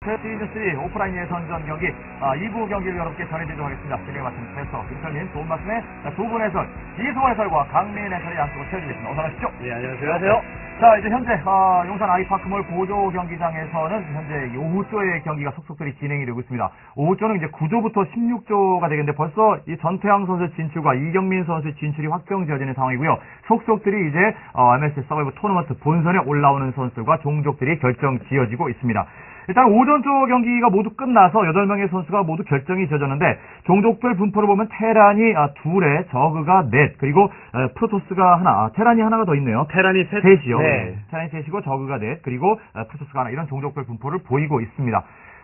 시즌3 오프라인 예선전 경기 2부 경기를 여러분께 전해드리도록 하겠습니다. 진행을 맡은 캐스터 김철민, 좋은 말씀에 두 분 해설, 이승원 해설과 강민 해설의 양쪽으로 채워주겠습니다. 어서 가시죠. 네, 안녕하세요. 자, 이제 현재 용산 아이파크몰 보조 경기장에서는 현재 오후조의 경기가 속속들이 진행이 되고 있습니다. 오후조는 이제 9조부터 16조가 되겠는데 벌써 이 전태양 선수 진출과 이경민 선수의 진출이 확정지어지는 상황이고요. 속속들이 이제 MSC 서바이벌 토너먼트 본선에 올라오는 선수들과 종족들이 결정지어지고 있습니다. 일단 오전조 경기가 모두 끝나서 8명의 선수가 모두 결정이 지어졌는데 종족별 분포를 보면 테란이 둘에 저그가 넷, 그리고 프로토스가 하나, 테란이 하나가 더 있네요. 테란이 셋이요. 네. 테란이 셋이고 저그가 넷, 그리고 프로토스가 하나, 이런 종족별 분포를 보이고 있습니다.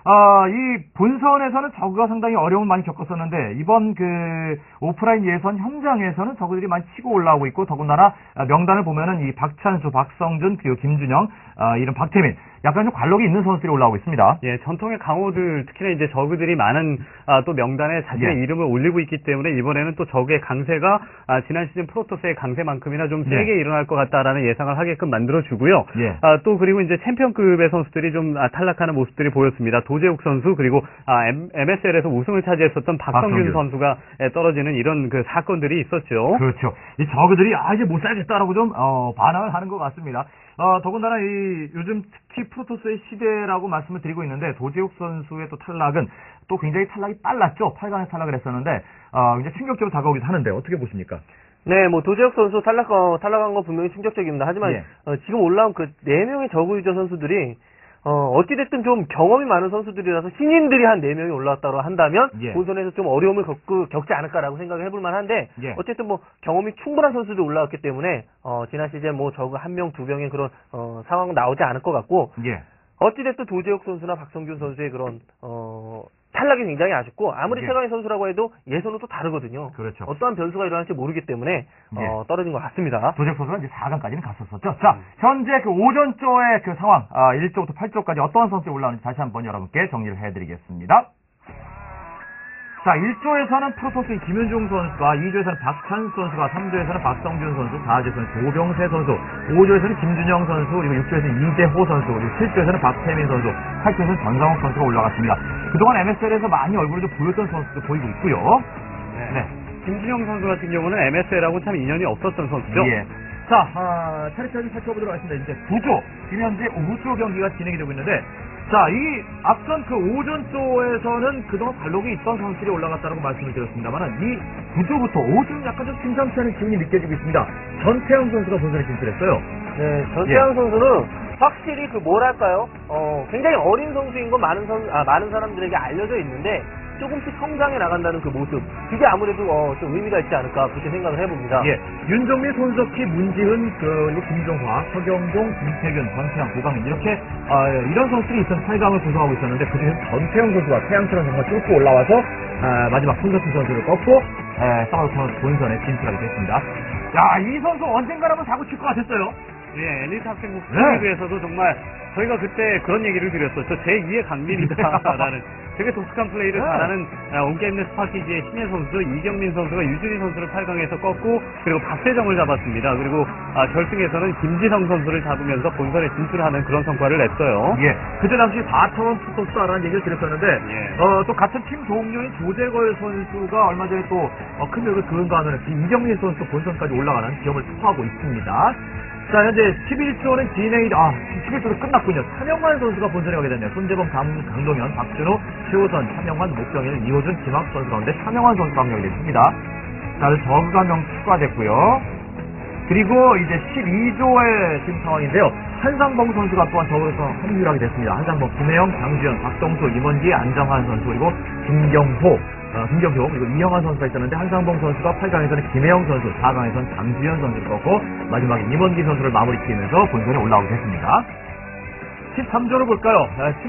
이 본선에서는 저그가 상당히 어려움을 많이 겪었었는데 이번 그 오프라인 예선 현장에서는 저그들이 많이 치고 올라오고 있고, 더군다나 명단을 보면은 이 박찬수, 박성준, 그리고 김준영, 이런 박태민, 약간 좀 관록이 있는 선수들이 올라오고 있습니다. 예, 전통의 강호들, 특히나 이제 저그들이 많은 또 명단에 자신의 이름을 올리고 있기 때문에 이번에는 또 적의 강세가 지난 시즌 프로토스의 강세만큼이나 좀 세게 일어날 것 같다라는 예상을 하게끔 만들어주고요. 또 그리고 이제 챔피언급의 선수들이 좀 탈락하는 모습들이 보였습니다. 도재욱 선수, 그리고 MSL에서 우승을 차지했었던 박성균 선수가 떨어지는 이런 그 사건들이 있었죠. 그렇죠. 이 저그들이 이제 못 살겠다라고 좀 반항을 하는 것 같습니다. 더군다나 이 요즘 특히 프로토스의 시대라고 말씀을 드리고 있는데, 도재욱 선수의 또 탈락은 또 굉장히 탈락이 빨랐죠. 8강에 탈락을 했었는데 이제 충격적으로 다가오기도 하는데 어떻게 보십니까? 네, 뭐 도재욱 선수 탈락한 거 분명히 충격적입니다. 하지만 지금 올라온 그 4명의 저그 유저 선수들이 어찌됐든 좀 경험이 많은 선수들이라서 신인들이 한 4명이 올라왔다고 한다면 본선에서 좀 어려움을 겪지 않을까라고 생각을 해볼 만한데 어쨌든 뭐 경험이 충분한 선수들이 올라왔기 때문에 지난 시즌 뭐 저그 1명, 2명의 그런 상황은 나오지 않을 것 같고 어찌됐든 도재욱 선수나 박성균 선수의 그런 탈락이 굉장히 아쉽고, 아무리 최강의 선수라고 해도 예선은 또 다르거든요. 그렇죠. 어떠한 변수가 일어날지 모르기 때문에 떨어진 것 같습니다. 도재욱 선수는 이제 4강까지는 갔었었죠. 자, 현재 그 오전조의 그 상황, 1조부터 8조까지 어떠한 선수들이 올라오는지 다시 한번 여러분께 정리를 해드리겠습니다. 자, 1조에서는 프로토스의 김윤중 선수가, 2조에서는 박찬수 선수가, 3조에서는 박성준 선수, 4조에서는 조병세 선수, 5조에서는 김준영 선수, 그리고 6조에서는 이재호 선수, 그리고 7조에서는 박태민 선수, 8조에서는 전상욱 선수가 올라갔습니다. 그동안 MSL에서 많이 얼굴을 좀 보였던 선수도 보이고 있고요. 김준영 선수 같은 경우는 MSL하고 참 인연이 없었던 선수죠. 자, 차례차례 살펴보도록 하겠습니다. 이제 9조, 지금 현재 오후조 경기가 진행이 되고 있는데, 자, 이 앞선 그 오전조에서는 그동안 관록이 있던 선수들이 올라갔다고 말씀을 드렸습니다만, 이 9조부터 5조는 약간 좀 심상치 않은 기운이 느껴지고 있습니다. 전태양 선수가 본선에 진출했어요. 네, 전태양 선수는 확실히 그 뭐랄까요, 굉장히 어린 선수인 건 많은 사람들에게 알려져 있는데 조금씩 성장해 나간다는 그 모습, 그게 아무래도 좀 의미가 있지 않을까 그렇게 생각을 해봅니다. 윤정민, 손석희, 문지훈, 그리고 김종화, 서경종, 김태균, 권태양, 고강민, 이렇게 이런 선수들이 있던 8강을 구성하고 있었는데, 그중에서 전태양 선수가 태양처럼 정말 뚫고 올라와서 마지막 손석희 선수를 꺾고 서바이벌 본선에 진출하게 됐습니다. 야, 이 선수 언젠가라면 사고 칠 것 같았어요. 엘리트 학생부 스리그에서도 정말 저희가 그때 그런 얘기를 드렸었죠. 제2의 강민이다라는 되게 독특한 플레이를 잘하는 온게임넷 스파키지의 신예 선수, 이경민 선수가 유준희 선수를 8강에서 꺾고, 그리고 박세정을 잡았습니다. 그리고 결승에서는 김지성 선수를 잡으면서 본선에 진출하는 그런 성과를 냈어요. 그때 당시 4차원 프로토스라는 얘기를 드렸었는데 또 같은 팀 동료인 조재걸 선수가 얼마 전에 또 큰 력을 그은가 하면 이경민 선수 본선까지 올라가는 기염을 투하고 있습니다. 자, 현재 11조는 진행이, 11조도 끝났군요. 차명환 선수가 본선에 가게 됐네요. 손재범, 강동현, 박준호, 최호선, 차명환, 목병일, 이호준, 김학 선수 가운데 차명환 선수가 합류하게 됐습니다. 자, 저그가 한 명 추가됐고요. 그리고 이제 12조의 지금 상황인데요. 한상봉 선수가 또한 저그에서 합류하게 됐습니다. 한상봉, 김혜영, 장주현, 박동수, 임원기, 안정환 선수, 그리고 김경호, 그리고 이영환 선수가 있었는데, 한상봉 선수가 8강에서는 김혜영 선수, 4강에서는 장주현 선수를 꺾고 마지막에 임원기 선수를 마무리 지으면서 본선에 올라오게 됐습니다. 13조를 볼까요?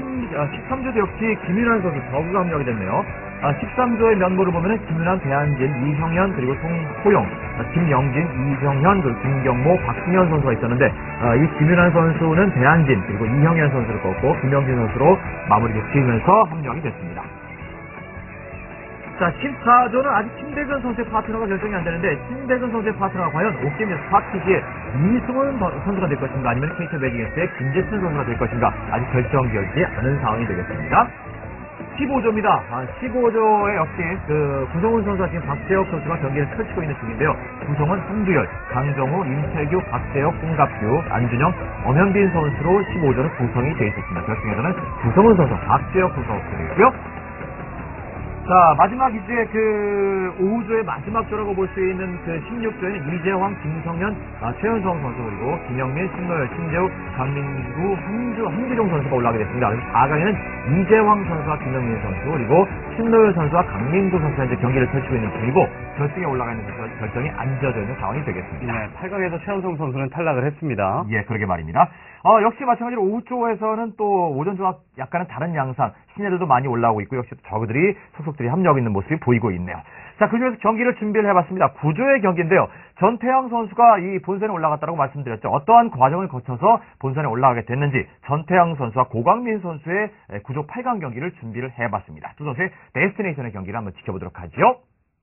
13조도 역시 김윤환 선수, 저그가 합류하게 됐네요. 13조의 면모를 보면은 김윤환, 배한진, 이형현, 그리고 송호용, 김영진, 이정현, 그리고 김경모, 박승현 선수가 있었는데, 이 김윤환 선수는 배한진, 그리고 이형현 선수를 꺾고 김영진 선수로 마무리를 지으면서 합류하게 됐습니다. 자, 자, 14조는 아직 김대근 선수의 파트너가 결정이 안 되는데, 김대근 선수의 파트너가 과연 옥게임에서 스파티지의 이승훈 선수가 될 것인가, 아니면 KT 매직에스의 김재춘 선수가 될 것인가, 아직 결정되지 않은 상황이 되겠습니다. 15조입니다. 15조에 역시 구성훈 선수와 지금 박재혁 선수가 경기를 펼치고 있는 중인데요. 구성훈, 한두열, 강정호, 임태규, 박재혁, 홍갑규, 안준영, 엄현빈 선수로 15조는 구성이 되어 있었습니다. 결승에서는 구성훈 선수, 박재혁 선수가 없고요. 자, 마지막 이제 오후조의 마지막 조라고 볼 수 있는 16조에는 이재황, 김성현, 최은성 선수, 그리고 김영민, 신노열, 신재욱, 강민구, 한주종 선수가 올라가게 됐습니다. 그래서 4강에는 이재황 선수와 김영민 선수, 그리고 신노열 선수와 강민구 선수가 이제 경기를 펼치고 있는 중이고, 결승에 올라가 있는 선수가 결정이 안 지어져 있는 상황이 되겠습니다. 네, 8강에서 최은성 선수는 탈락을 했습니다. 예, 그러게 말입니다. 역시 마찬가지로 오후조에서는 또 오전조와 약간은 다른 양상, 신예들도 많이 올라오고 있고, 역시 저그들이, 속속들이 합류하고 있는 모습이 보이고 있네요. 자, 그중에서 경기를 준비를 해봤습니다. 9조의 경기인데요. 전태양 선수가 이 본선에 올라갔다고 말씀드렸죠. 어떠한 과정을 거쳐서 본선에 올라가게 됐는지, 전태양 선수와 고광민 선수의 9조 8강 경기를 준비를 해봤습니다. 두 선수의 데스티네이션의 경기를 한번 지켜보도록 하죠.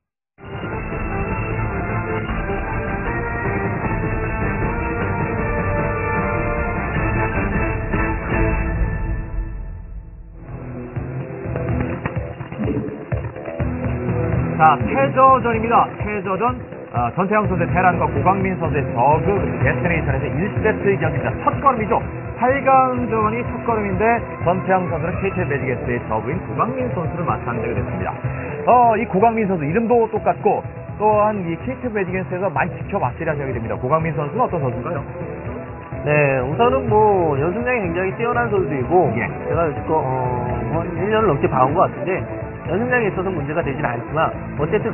자, 패저전입니다. 패저전, 전태양 선수의 테란과 고광민 선수의 저그 데스티네이션에서 1세트 경기입니다. 첫 걸음이죠. 8강전이 첫 걸음인데, 전태양 선수는 KT 매직에스의 저그인 고광민 선수를 맞상대가 됐습니다. 이 고광민 선수 이름도 똑같고, 또한 이 KT 매직에스에서 많이 지켜봤으리라 생각이 됩니다. 고광민 선수는 어떤 선수인가요? 네, 우선은 뭐 연습량이 굉장히 뛰어난 선수이고, 예. 제가 여지껏 한 1년을 넘게 봐온 것 같은데, 연습량에 있어서 문제가 되진 않지만, 어쨌든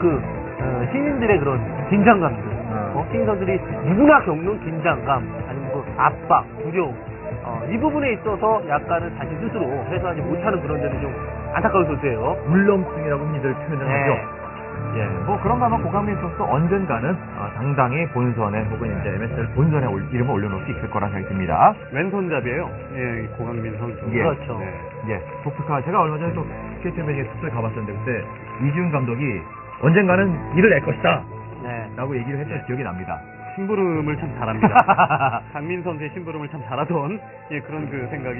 신인들의 그런 긴장감들, 신인 선수들이 누구나 겪는 긴장감, 아니면 압박, 두려움, 이 부분에 있어서 약간은 자기 스스로 해소하지 못하는 그런 데는 좀 안타까운 선수예요. 울렁증이라고 흔히들 표현을 하죠. 예, 뭐 그런가 하면 고강민 선수도 언젠가는 당당히 본선에 혹은 이제 MSL 본선에 이름을 올려놓을 수 있을 거라 생각이 듭니다. 왼손잡이에요. 예, 고강민 선수. 예. 그렇죠. 네. 예, 독특한 제가 얼마 전에 또 KT 매직에 숙소에 가봤었는데 그때 이지훈 감독이 언젠가는 일을 낼 것이다 네. 라고 얘기를 했던 기억이 납니다. 심부름을 참 잘합니다. 강민 선수의 심부름을 참 잘하던 그런 생각이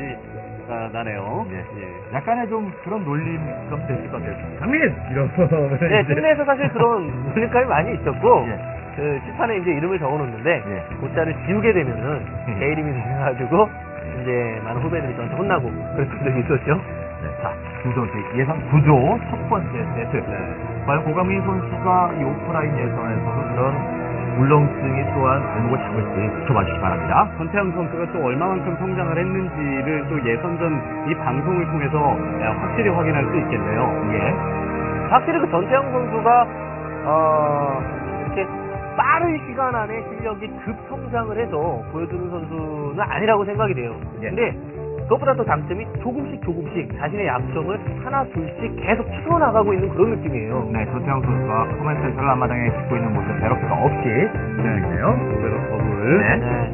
나네요. 예. 예. 약간의 좀 그런 놀림감 됐을 것 같아요. 강민! 이러면서. 네, 팀내에서 사실 그런 놀림감이 많이 있었고, 예. 칠판에 이제 이름을 적어 놓는데, 예. 글자를 지우게 되면은, 제 이름이 돼가지고, 이제 많은 후배들이 저한테 혼나고, 그랬던 적이 있었죠. 네, 자, 두 선수 예선 9조 첫 번째 세트. 과연 고강민 선수가 이 오프라인 예선에서도 그런 울렁증이 또한 발목을 잡을지 지켜봐 주시기 바랍니다. 전태양 선수가 또 얼마만큼 성장을 했는지를 또 예선전 이 방송을 통해서 확실히 확인할 수 있겠네요. 예. 확실히 전태양 선수가, 이렇게 빠른 시간 안에 실력이 급성장을 해서 보여주는 선수는 아니라고 생각이 돼요. 예. 근데 그것보다 더 장점이 조금씩 자신의 약점을 하나 둘씩 계속 키워나가고 있는 그런 느낌이에요. 네, 전태양 선수가 커맨 센터를 앞마당에 짓고 있는 모습 베럭스가 없이 보여주네요. 오베로 더블. 네. 네.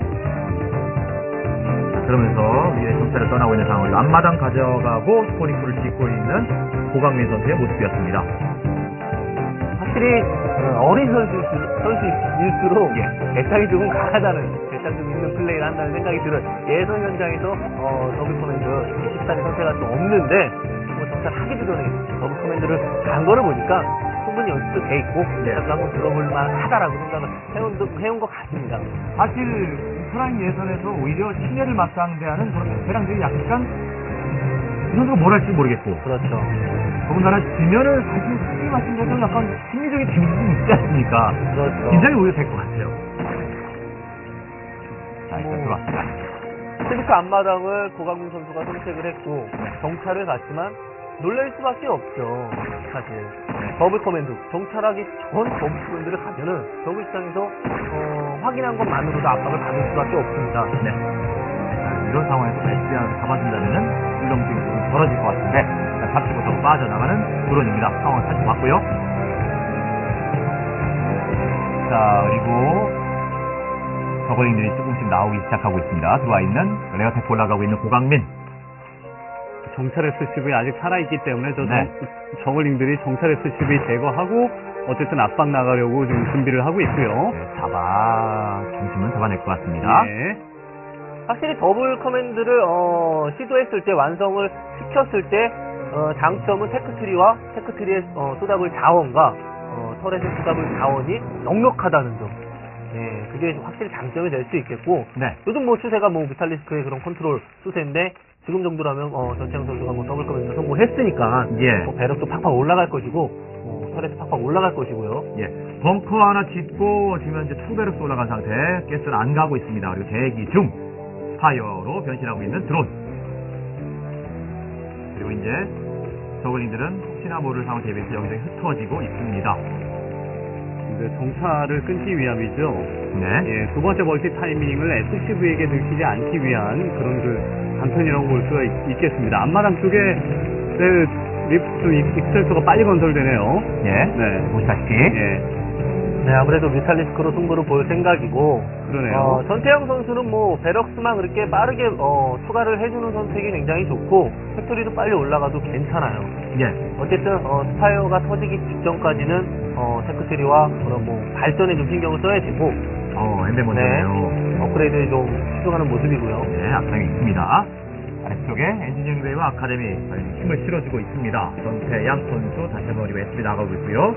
자, 그러면서 미래 정찰을 떠나고 있는 상황으로 앞마당 가져가고 스포닝풀을 짓고 있는 고강민 선수의 모습이었습니다. 확실히 어린 선수일수록 배짱이 조금 강하다는, 배짱 좀 있는 플레이를 한다는 생각이 들어요. 예선 현장에서 더블 커맨드 14대 선택할 수 없는데 뭐 정찰하기도 전에 더블 커맨드를 간 거를 보니까 충분히 연습도 돼 있고 한번 들어볼 만하다라고 생각을 해온 것 같습니다. 사실 오프라인 예선에서 오히려 신예를 맞상대하는 그런 베테랑들이 약간 이 선수가 뭘 할지 모르겠고, 그렇죠. 더군다나 지면은 사실 솔직히 말씀드려서 약간 심리적인 데미지 있지 않습니까? 그렇죠. 긴장이 오히려 될 것 같아요. 자, 일단 들어왔습니다. 스리크 앞마당을 고강민 선수가 선택을 했고 정찰을 갔지만 놀랄 수밖에 없죠. 사실 더블 커맨드 정찰하기 전 더블 커맨드를 가면은 더블 입장에서 확인한 것만으로도 압박을 받을 수밖에 없습니다. 네. 이런 상황에서 SDR 잡아준다면은 울렁증이 좀 덜어질 것 같은데, 잡지 못하고 빠져나가는 드론입니다. 상황을 살펴봤고요. 자, 그리고 저글링들이 조금씩 나오기 시작하고 있습니다. 들어와 있는 레어테프 올라가고 있는 고강민. 정찰 SCV 아직 살아있기 때문에 네. 저글링들이 정찰 SCV 제거하고 어쨌든 압박 나가려고 지금 준비를 하고 있고요. 중심은 잡아낼 것 같습니다. 예. 확실히 더블 커맨드를 시도했을 때 완성을 시켰을 때 장점은 테크트리와 테크트리의 쏟아볼 자원과 터렛의 쏟아볼 자원이 넉넉하다는 점. 예, 그게 확실히 장점이 될 수 있겠고 네. 요즘 뭐 추세가 뭐 뮤탈리스크의 그런 컨트롤 추세인데 지금 정도라면 전창 선수가 뭐 더블 커맨드 성공했으니까 예. 뭐 배럭도 팍팍 올라갈 것이고 터렛도 팍팍 올라갈 것이고요. 예. 벙커 하나 짓고 지금 현재 투베럭스 올라간 상태. 가스는 안 가고 있습니다. 그리고 대기 중 스파이어로 변신하고 있는 드론. 그리고 이제 저글링들은 혹시나 모를 상황 대비해서 여기저기 흩어지고 있습니다. 이제 정찰을 끊기 위함이죠. 네. 예, 두 번째 멀티 타이밍을 SCV에게 들키지 않기 위한 그런 그 단편이라고 볼 수가 있겠습니다. 앞마당 쪽에 좀 익스텐서가 빨리 건설되네요. 예. 네. 보시다시피. 예. 네, 아무래도 뮤탈리스크로 승부를 볼 생각이고 그러네요. 전태영 선수는 뭐 베럭스만 그렇게 빠르게 추가를 해주는 선택이 굉장히 좋고 팩토리도 빨리 올라가도 괜찮아요. 예. 어쨌든 스파이어가 터지기 직전까지는 테크트리와 그런 뭐 발전에 좀 신경을 써야 되고 엔데몬드네요. 업그레이드에 좀 집중하는 모습이고요. 네, 앞장에 있습니다. 아래쪽에 엔지니어링 베이와 아카데미 힘을 실어주고 있습니다. 전태양 선수 다시 한번 우리 웨스트 나가고 있고요.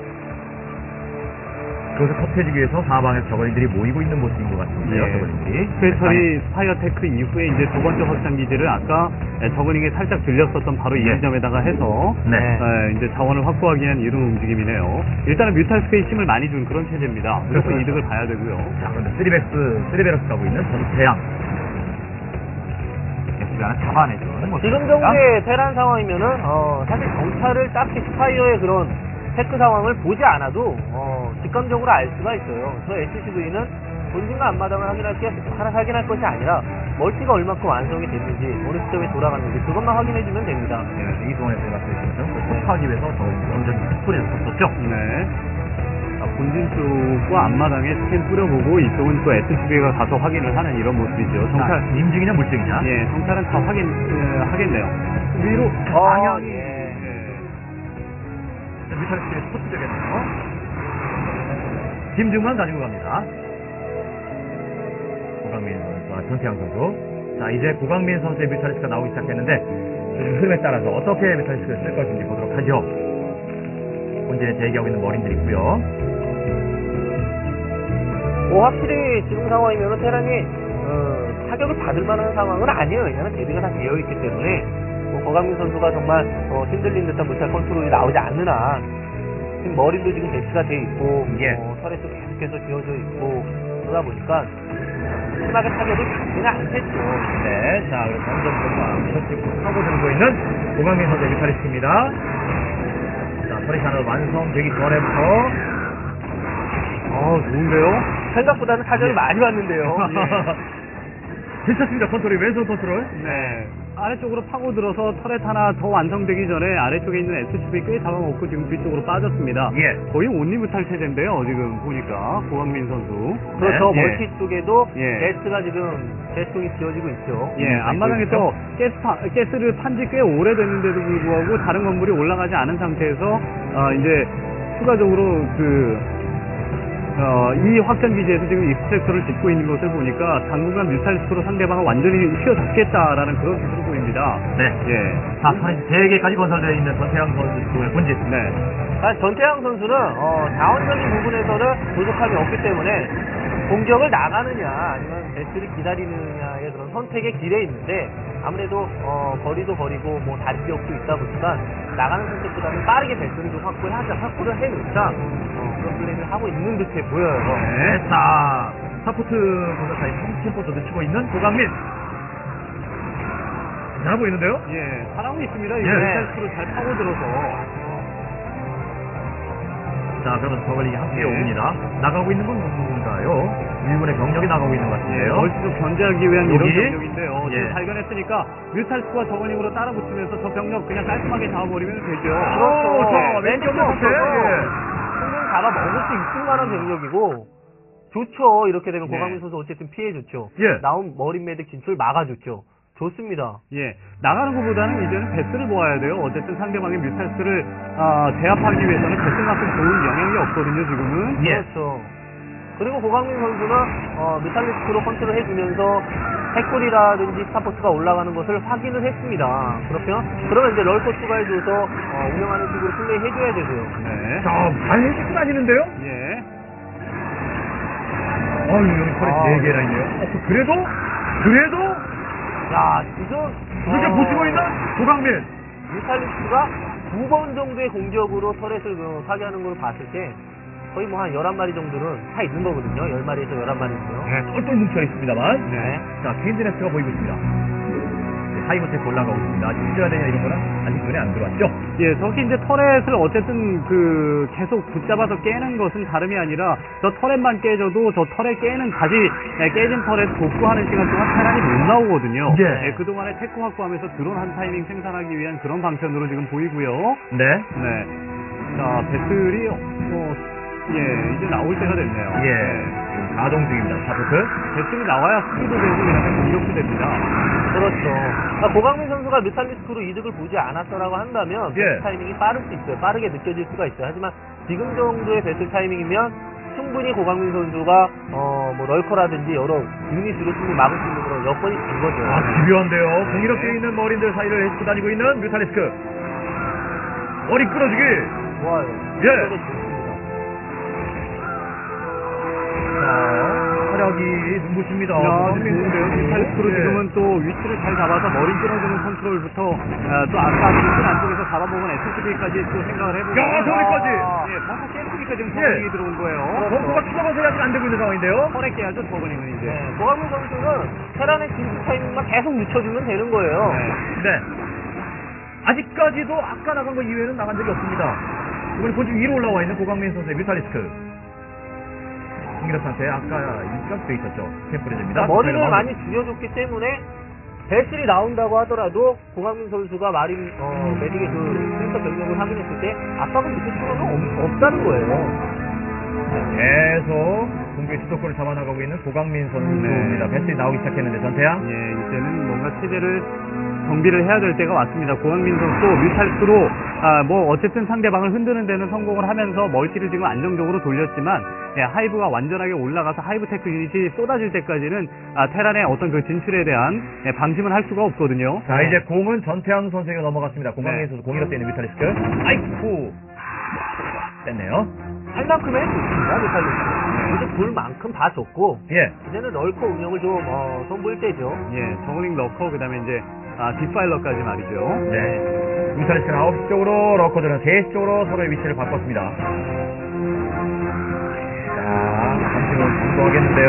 그것을 터트리기 위해서 사방에 저글링들이 모이고 있는 모습인 것 같은데요. 예. 저글링들이. 스페셜이 스파이어 테크 이후에 이제 두 번째 확장 기지를 아까 저글링에 살짝 들렸었던 바로 이 예. 지점에다가 해서 네. 이제 자원을 확보하기 위한 이런 움직임이네요. 일단은 뮤탈스크에 힘을 많이 준 그런 체제입니다. 무조건 그렇죠. 이득을 봐야 되고요. 자, 그런데 3베럭스 가고 있는 전태양. SB가 하나 잡아내죠. 지금 정도의 테란 상황이면은 사실 정찰을 딱히 스파이어의 그런 테크 상황을 보지 않아도 직감적으로 알 수가 있어요. 저 SCV는 본진과 앞마당을 확인할 것이 아니라 멀티가 얼마큼 완성이 됐는지 어느 시점에 돌아갔는지 그것만 확인해주면 됩니다. 네, 이동원의 제가 쓰시면서 톱하기 위해서 완전히 스토리를 썼었죠. 네. 자, 본진 쪽과 앞마당에 스캔 뿌려보고 이쪽은 또 SCV가 가서 확인을 하는 이런 모습이죠. 정찰, 임중이냐 물중이냐? 예, 정찰은 다 하겠네요. 위로 방향이 예. 뮤탈스의 스포츠 되겠네요. 김중만 가지고 갑니다. 고강민 선수와 전태양 선수. 자, 이제 고강민 선수의 뮤탈리스크가 나오기 시작했는데 요즘 흐름에 따라서 어떻게 뮤탈리스크를 쓸 것인지 보도록 하죠. 본진에 대기하고 있는 머린들이 있고요. 확실히 지금 상황이면 테란이 타격을 받을 만한 상황은 아니에요. 왜냐하면 대비가 다 되어 있기 때문에 고강민 선수가 정말 흔들린 듯한 무탈 컨트롤이 나오지 않는 한 지금 머리도 지금 배치가 돼 있고 예. 털에도 계속해서 지어져 있고 그러다 보니까 심하게 타격을 받지는 않겠죠. 네, 자, 그리고 점점점과 이렇게 파고들고 있는 고강민 선수의 뮤탈리스크입니다. 자, 터렛 하나 완성되기 전에부터 좋은데요? 생각보다는 타격이 예. 많이 받는데요. 괜찮습니다. 컨트롤이 왼손 컨트롤. 네. 아래쪽으로 파고들어서 터렛 하나 더 완성되기 전에 아래쪽에 있는 SCV 꽤 잡아먹고 지금 뒤쪽으로 빠졌습니다. 예. 거의 온리무탈 체제인데요. 지금 보니까 고강민 선수. 그렇죠. 네. 멀티 쪽에도 예. 게스가 지금 게스통이 지어지고 있죠. 예, 앞마당에서 가스를 판지 꽤 오래됐는데도 불구하고 다른 건물이 올라가지 않은 상태에서 이제 추가적으로 이 확장 기지에서 지금 익스트랙터를 짓고 있는 것을 보니까 당분간 뮤탈리스크로 상대방을 완전히 휘어잡겠다라는 그런 기술을 보입니다. 네. 예. 자, 터렛 3개까지 건설되어 있는 전태양 선수의 본진. 네. 전태양 선수는 자원적인 부분에서는 부족함이 없기 때문에 공격을 나가느냐 아니면 배스를 기다리느냐의 그런 선택의 길에 있는데 아무래도 거리도 버리고 뭐 다리 지역도 있다 보니까 나가는 선택보다는 빠르게 배스를 좀 확보를 해놓자 그런 플레이를 하고 있는 듯해 보여요. 네, 자, 사포트 공격사의 템포도 늦추고 있는 고강민. 잘하고 보이는데요? 예, 잘하고 있습니다. 예. 뮤탈리스크로 잘 파고들어서. 자, 그러면 저글링이 함께 예. 옵니다. 나가고 있는 건 누군가요? 일본의 병력이 나가고 있는 것 같은데요. 멀티도 견제하기 위한 이런 여기? 병력인데요. 예. 지금 발견했으니까 뮤탈스와 저글링으로 따라붙으면서 저 병력 그냥 깔끔하게 잡아버리면 되죠. 그렇죠. 저 왼쪽 왼쪽 옆에. 충분히 잡아 먹을 수 있을 만한 병력이고 좋죠. 이렇게 되면 네. 고강민 선수 어쨌든 피해줬죠. 예. 나온 머린 매드 진출 막아줬죠. 좋습니다. 예, 나가는 것보다는 이제는 베스를 모아야 돼요. 어쨌든 상대방의 뮤탈스를 제압하기 위해서는 베스만큼 좋은 영향이 없거든요, 지금은. 예. 그렇죠. 그리고 고강민 선수는 뮤탈리스크로 컨트롤 해주면서 핵골이라든지 스타포트가 올라가는 것을 확인을 했습니다. 그러면 이제 럴커 추가해줘서 운영하는 식으로 플레이해줘야 되고요. 네. 자, 잘 해주고 다니는데요? 예. 여기 털이 4개나 있네요. 그래도 야, 지금 그렇게 보시고 있는 고강민. 뮤탈리스크가 2번 정도의 공격으로 터렛을 파괴하는 걸 봤을 때 거의 뭐 한 11마리 정도는 차 있는 거거든요. 10마리에서 11마리고요. 네, 똘똘 뭉쳐 있습니다만. 네. 자, 케인즈네스가 보이고 있습니다. 하이브테크 올라가고 있습니다. 아직 시켜야 되냐 이런 거는 아직 눈에 안 들어왔죠? 예, 저기 이제 터렛을 어쨌든 계속 붙잡아서 깨는 것은 다름이 아니라 저 터렛만 깨져도 저 터렛 깨는 다시 깨진 터렛 복구하는 시간 동안 테란이 못 나오거든요. 예. 그동안에 테크 확보하면서 드론 한 타이밍 생산하기 위한 그런 방편으로 지금 보이고요. 네. 네. 자, 배틀이 이제 나올 때가 됐네요. 예. 가동 중입니다. 스타포트. 배틀이 나와야 수비도 되고 그다음에 공격도 됩니다. 그렇죠. 고강민 선수가 뮤탈리스크로 이득을 보지 않았더라고 한다면 예. 배틀 타이밍이 빠를 수 있어요. 빠르게 느껴질 수가 있어요. 하지만 지금 정도의 배틀 타이밍이면 충분히 고강민 선수가 뭐 럴커라든지 여러 유닛으로 충분히 막을 수 있는 그런 여건이 된 거죠. 집요한데요. 공이롭게 있는 머린들 사이를 헤치고 다니고 있는 뮤탈리스크. 머리 끌어주기. 좋아요. 예. 좋습니다. 자, 활약이 눈부십니다. 좋은데요. 뮤탈리스크로 예. 지금은 또 위치를 잘 잡아서 머리 끌어주는 컨트롤부터 또 아까 뮤탈 안쪽에서 잡아먹은 SCB까지 또 생각을 해보고. 야, 저기까지. 예, 벙커 깨지니까 지금 저글링이 들어온 거예요. 벙커가 추가가 아직 안 되고 있는 상황인데요. 털에 깨야죠, 저글링은 이제. 네, 고강민 선수는 테란의 진수 타이밍만 계속 늦춰주면 되는 거예요. 네. 아직까지도 아까 나간 거 이외에는 나간 적이 없습니다. 이번에 본진 위로 올라와 있는 고강민 선수의 뮤탈리스크. 홍기덕 상태 아까 입각돼 있었죠. 캠프레즈입니다. 머리를 많이 줄여줬기 때문에 배슬이 나온다고 하더라도 고강민 선수가 마린 메딕의 그 센터 병력을 확인했을 때 압박을 느낄 필요는 없다는 거예요. 계속 공격의 주도권을 잡아나가고 있는 고강민 선수입니다. 배슬이 나오기 시작했는데 전태양. 예, 이제는 뭔가 체제를 정비를 해야 될 때가 왔습니다. 고강민 선수도 뮤탈스로 뭐 어쨌든 상대방을 흔드는 데는 성공을 하면서 멀티를 지금 안정적으로 돌렸지만 하이브가 완전하게 올라가서 하이브 테크 유닛이 쏟아질 때까지는 테란의 어떤 그 진출에 대한 방심은 할 수가 없거든요. 자, 이제 공은 전태양 선수에게 넘어갔습니다. 고강민 선수 공이로 쓰이는 뮤탈리스크. 아이쿠. 뺐네요. 할 만큼은 했습니다. 뮤탈리스크. 이제 볼 만큼 다 줬고 예. 이제는 럴커 운영을 좀 선보일 때죠. 예, 저글링 러커 그다음에 이제 디파일러까지 말이죠. 네. 뮤탈리스크는 9시 쪽으로, 러커들은 3시 쪽으로 서로의 위치를 바꿨습니다. 자, 감심은 감도하겠는데요.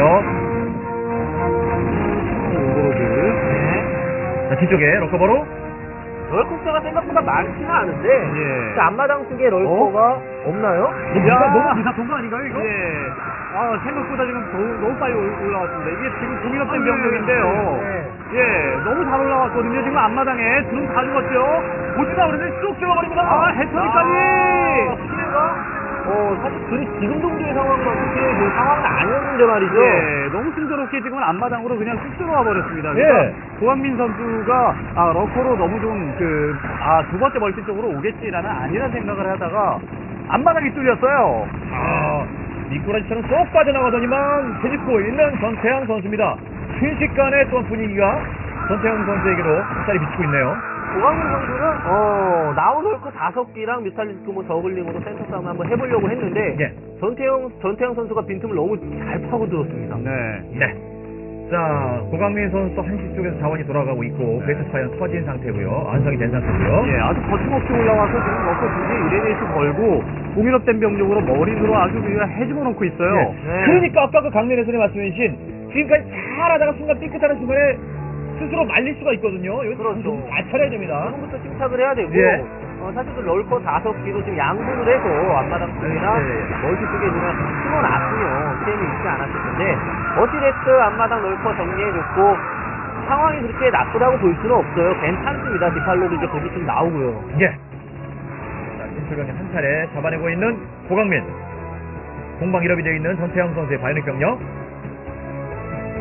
오버로드. 네. 자, 뒤쪽에 러커버로. 럴커 수가 생각보다 많지는 않은데 예. 그 앞마당 쪽에 럴커가 없나요? 너무 무사한 거 아닌가요, 이거? 예. 생각보다 지금 너무 빨리 올라왔습니다. 이게 지금 공인업된 병력인데요. 네. 예, 너무 잘 올라왔거든요. 지금 앞마당에 드론 다 죽었죠. 보지마, 그러면 쑥 들어버립니다. 해처리까지! 피해가 사실 지금 정도의 상황만 피해 볼 상황은 아니었는데 말이죠. 예, 너무 순조롭게 지금 앞마당으로 그냥 쑥 들어와 버렸습니다. 예. 그러니까 고강민 선수가 러커로 너무 좀 두 번째 멀티 쪽으로 오겠지라는 아니란 생각을 하다가 앞마당이 뚫렸어요. 미꾸라지처럼 쏙 빠져나가더니만 되짚고 있는 전태양 선수입니다. 순식간에 또 분위기가 전태양 선수에게로 햇살이 비치고 있네요. 고강민 선수는 나온 럴커 5개랑 뮤탈리스크 뭐 저글링으로 센터 싸움 한번 해보려고 했는데 예. 전태양 선수가 빈틈을 너무 잘 파고들었습니다. 네. 네. 자, 고강민 선수도 한시 쪽에서 자원이 돌아가고 있고 베이스 파이어는 터진 상태고요. 완성이 된 상태고요. 예, 아주 거침없이 올라와서 지금 러커 2개 이레네이트 걸고 공인업된 병력으로 머리로 아주 그냥 해집어 놓고 있어요. 네. 그러니까 아까 그 강민 해설이 말씀해주신 지금까지 잘하다가 순간 삐끗하는 순간에 스스로 말릴 수가 있거든요. 이거 그렇죠. 맞춰야 됩니다. 지금부터 침착을 해야 되고 예. 사실 그 럴커 5개로 지금 양분을 해서 앞마당 쪽이나 멀티 쪽에 그냥 심어놨으면 피해는 있지 않았을 텐데 어찌됐든 앞마당 럴커 정리해줬고 상황이 그렇게 나쁘다고 볼 수는 없어요. 괜찮습니다. 디팔로도 이제 거기쯤 나오고요. 예. 자, 진출병력 한 차례 잡아내고 있는 고강민. 공방 1업이 되어 있는 전태양 선수의 바이오닉 병력.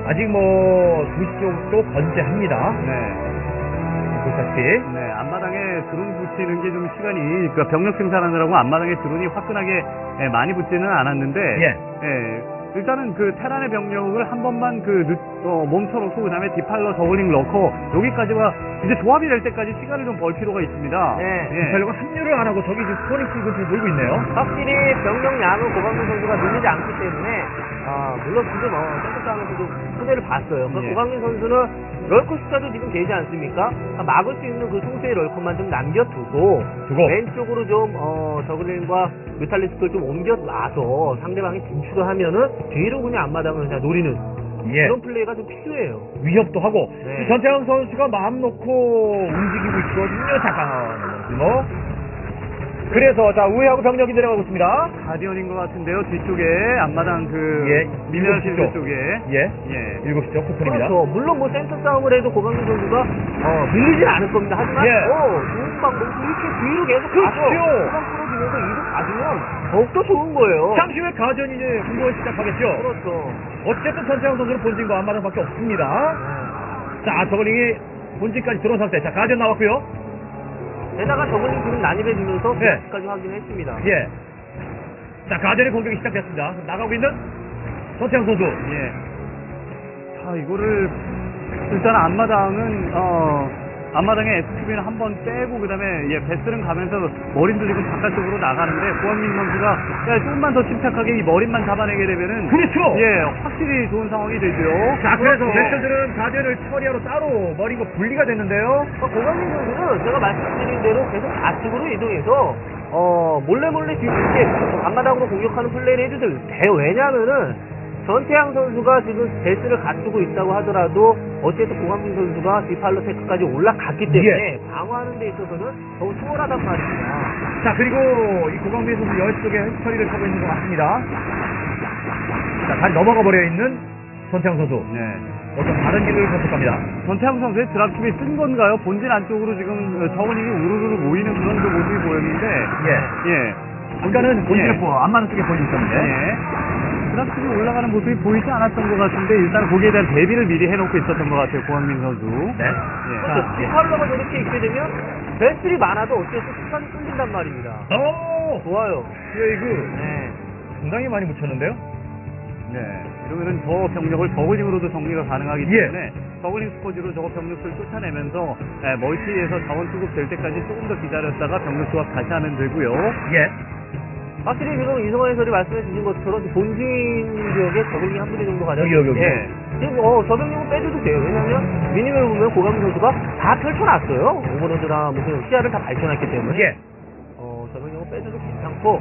아직 뭐 2시 쪽도 건재합니다. 네. 보시다시피. 네, 앞마당에 드론 붙이는 게 좀 시간이, 그러니까 병력 생산하느라고 앞마당에 드론이 화끈하게 많이 붙지는 않았는데, 일단은 그 테란의 병력을 한 번만 멈춰놓고, 그 다음에 디팔러, 저글링, 러커, 여기까지가 이제 조합이 될 때까지 시간을 좀 벌 필요가 있습니다. 네. 디팔러가 합류를 안 하고 저기 지금 스포닝 풀근처에 놀고 있네요. 확실히 병력 양을 고강민 선수가 늘리지 않기 때문에 물론 지금 센터 싸움에서도 손해를 봤어요. 예. 고강민 선수는 럴커 숫자도 지금 되지 않습니까? 막을 수 있는 그 소수의 럴커만 좀 남겨두고 왼쪽으로 좀 저글링과 뮤탈리스크를 좀 옮겨놔서 상대방이 진출을 하면은 뒤로 그냥 앞마당을 그냥 노리는 그런 플레이가 좀 필요해요. 위협도 하고 네. 전태양 선수가 마음 놓고 움직이고 있거든요. 잠깐. 그래서 자 우회하고 병력이 내려가고 있습니다. 가디언인 것 같은데요. 뒤쪽에 앞마당 미네랄 필드 쪽에 7시 쪽 쿠폰입니다. 그렇죠. 물론 뭐 센터 싸움을 해도 고강민 선수가 밀리진 않을 겁니다. 하지만 좋은 방법 이렇게 뒤로 계속 가서 후방 끌어주면서 이득 가지면 더욱더 좋은 거예요. 잠시 후에 가전이 이제 공격을 시작하겠죠. 그렇죠. 어쨌든 전태양 선수는 본진과 앞마당밖에 없습니다. 자 저글링이 본진까지 들어온 상태. 자 가전 나왔고요. 게다가 저글링 지금 난입해주면서 까지 확인했습니다. 자 가전의 공격이 시작됐습니다. 나가고 있는 전태양 선수. 자 이거를 일단 앞마당에 SCV는 한번 빼고 그다음에 베슬은 가면서 머린도 지금 바깥쪽으로 나가는데 고한민 선수가 조금만 더 침착하게 이 머린만 잡아내게 되면은 그렇죠. 확실히 좋은 상황이 되죠. 자 그래서 베슬들은 가전을 처리하러 따로 머리가 분리가 됐는데요. 고강민 선수는 제가 말씀드린 대로 계속 좌측으로 이동해서 몰래 뒤로 이렇게 앞마당으로 공격하는 플레이를 해주세요. 왜냐하면은 전태양 선수가 지금 베스를 갖추고 있다고 하더라도 어쨌든 고강민 선수가 디팔로 테크까지 올라갔기 때문에 방어하는 데 있어서는 더욱 수월하단 말입니다. 자 그리고 이 고강민 선수 열쪽에 처리를 하고 있는 것 같습니다. 자 다리 넘어가 버려 있는 전태양 선수. 어떤 다른 길을 선택합니다. 전태양 선수의 드랍십이 쓴 건가요? 본진 안쪽으로 지금 저울링이 우르르 모이는 그런 모습이 보였는데 아까는 본진에 안마는 쪽에 보이고 있었는데 드랍십이 올라가는 모습이 보이지 않았던 것 같은데 일단 거기에 대한 대비를 미리 해놓고 있었던 것 같아요. 고한민 선수. 그렇죠. 디팔로가 저렇게 있게 되면 베스들이 많아도 어쨌든 시간이 끌린단 말입니다. 좋아요. 상당히 많이 묻혔는데요. 이러면은 저 병력을 저글링으로도 정리가 가능하기 때문에 저글링 스쿼지로 저거 병력수를 쫓아내면서 멀티에서 자원 수급될 때까지 조금 더 기다렸다가 병력 조합 다시 하면 되고요. 확실히 지금 이승환 해설이 말씀해 주신 것처럼 본진 지역에 저글링이 한 부대 정도 가져요. 지금 저 병력은 빼줘도 돼요. 왜냐면 미니맵을 보면 고강민 선수가 다 펼쳐놨어요. 오버로드나 무슨 시야를 다 밝혀놨기 때문에 저 병력은 빼줘도 괜찮고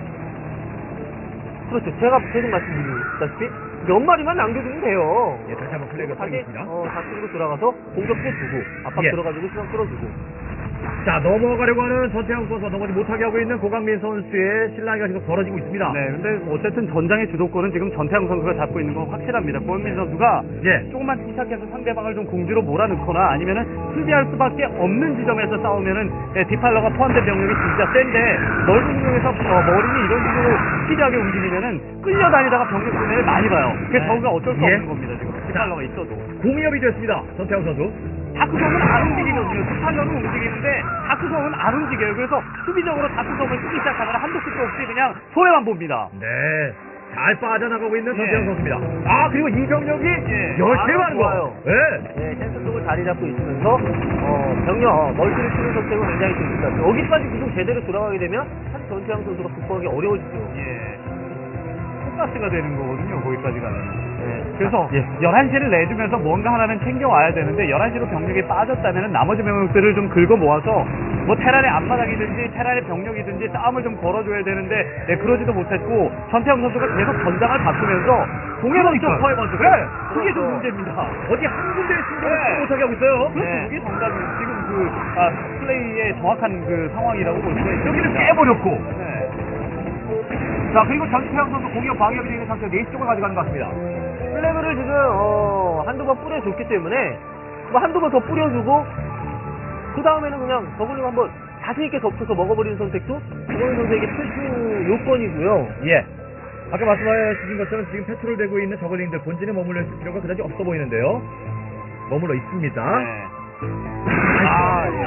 그렇죠. 제가 계속 말씀드렸다시피 연마리만 남겨두면 돼요. 다시 한번 플레이가 사겠습니다. 좌측으로 들어가서 공격해주고 압박 들어가지고 시간 끌어주고. 자 넘어가려고 하는 전태양 선수가 넘어지 못하게 하고 있는 고강민 선수의 실랑이가 계속 벌어지고 있습니다. 근데 어쨌든 전장의 주도권은 지금 전태양 선수가 잡고 있는 건 확실합니다. 고한민 선수가 조금만 침착해서 상대방을 좀 공지로 몰아넣거나 아니면은 수비할 수밖에 없는 지점에서 싸우면은 디팔러가 포함된 병력이 진짜 센데 넓은 지역에서 머리니 이런 식으로 스피드하게 움직이면은 끌려다니다가 병력 손해를 많이 봐요. 그게 저우가 어쩔 수 없는 겁니다. 지금 디팔러가 있어도 공이업이 됐습니다. 전태양 선수. 다크섬은 안 움직이거든요. 디팔러는 움직이는데 다크섬은 안 움직여요. 그래서 수비적으로 다크섬을 쓰기 시작하면 한도 끝도 없이 그냥 소외만 봅니다. 잘 빠져나가고 있는 전태양 선수입니다. 그리고 이 병력이 열심히 하는 거예요. 센터 쪽을 자리 잡고 있으면서 병력 멀티를 치는 속도가 굉장히 좋습니다. 여기까지 지금 제대로 들어가게 되면 사실 전태양 선수가 극복하기 어려워지죠. 포커스가 되는 거거든요. 거기까지 가면. 그래서 11시를 내주면서 뭔가 하나는 챙겨와야 되는데 11시로 병력이 빠졌다면 나머지 병력들을 좀 긁어 모아서 뭐 테란의 앞마당이든지 테란의 병력이든지 싸움을 좀 걸어줘야 되는데 그러지도 못했고 전태양 선수가 계속 전장을 바꾸면서 동해번 쪽 서해번 쪽 그게 좀 문제입니다. 어디 한 군데에 신경을 못하게 하고 있어요. 그게 정답 지금 플레이의 정확한 그 상황이라고 볼 수가 있습니다. 여기는 깨버렸고 자 그리고 전태양 선수 공격 방역이 되는 상태에서 4시 쪽을 가져가는 것 같습니다. 플래그를 지금 한두 번 뿌려줬기 때문에 뭐 한두 번 더 뿌려주고 그 다음에는 그냥 저글링 한번 자신있게 덮쳐서 먹어버리는 선택도 고강민 선수에게 필수 요건이고요. 아까 말씀하신 것처럼 지금 패트롤되고 있는 저글링들 본진에 머물러 있을 필요가 그다지 없어 보이는데요. 머물러 있습니다. 네. 아, 예.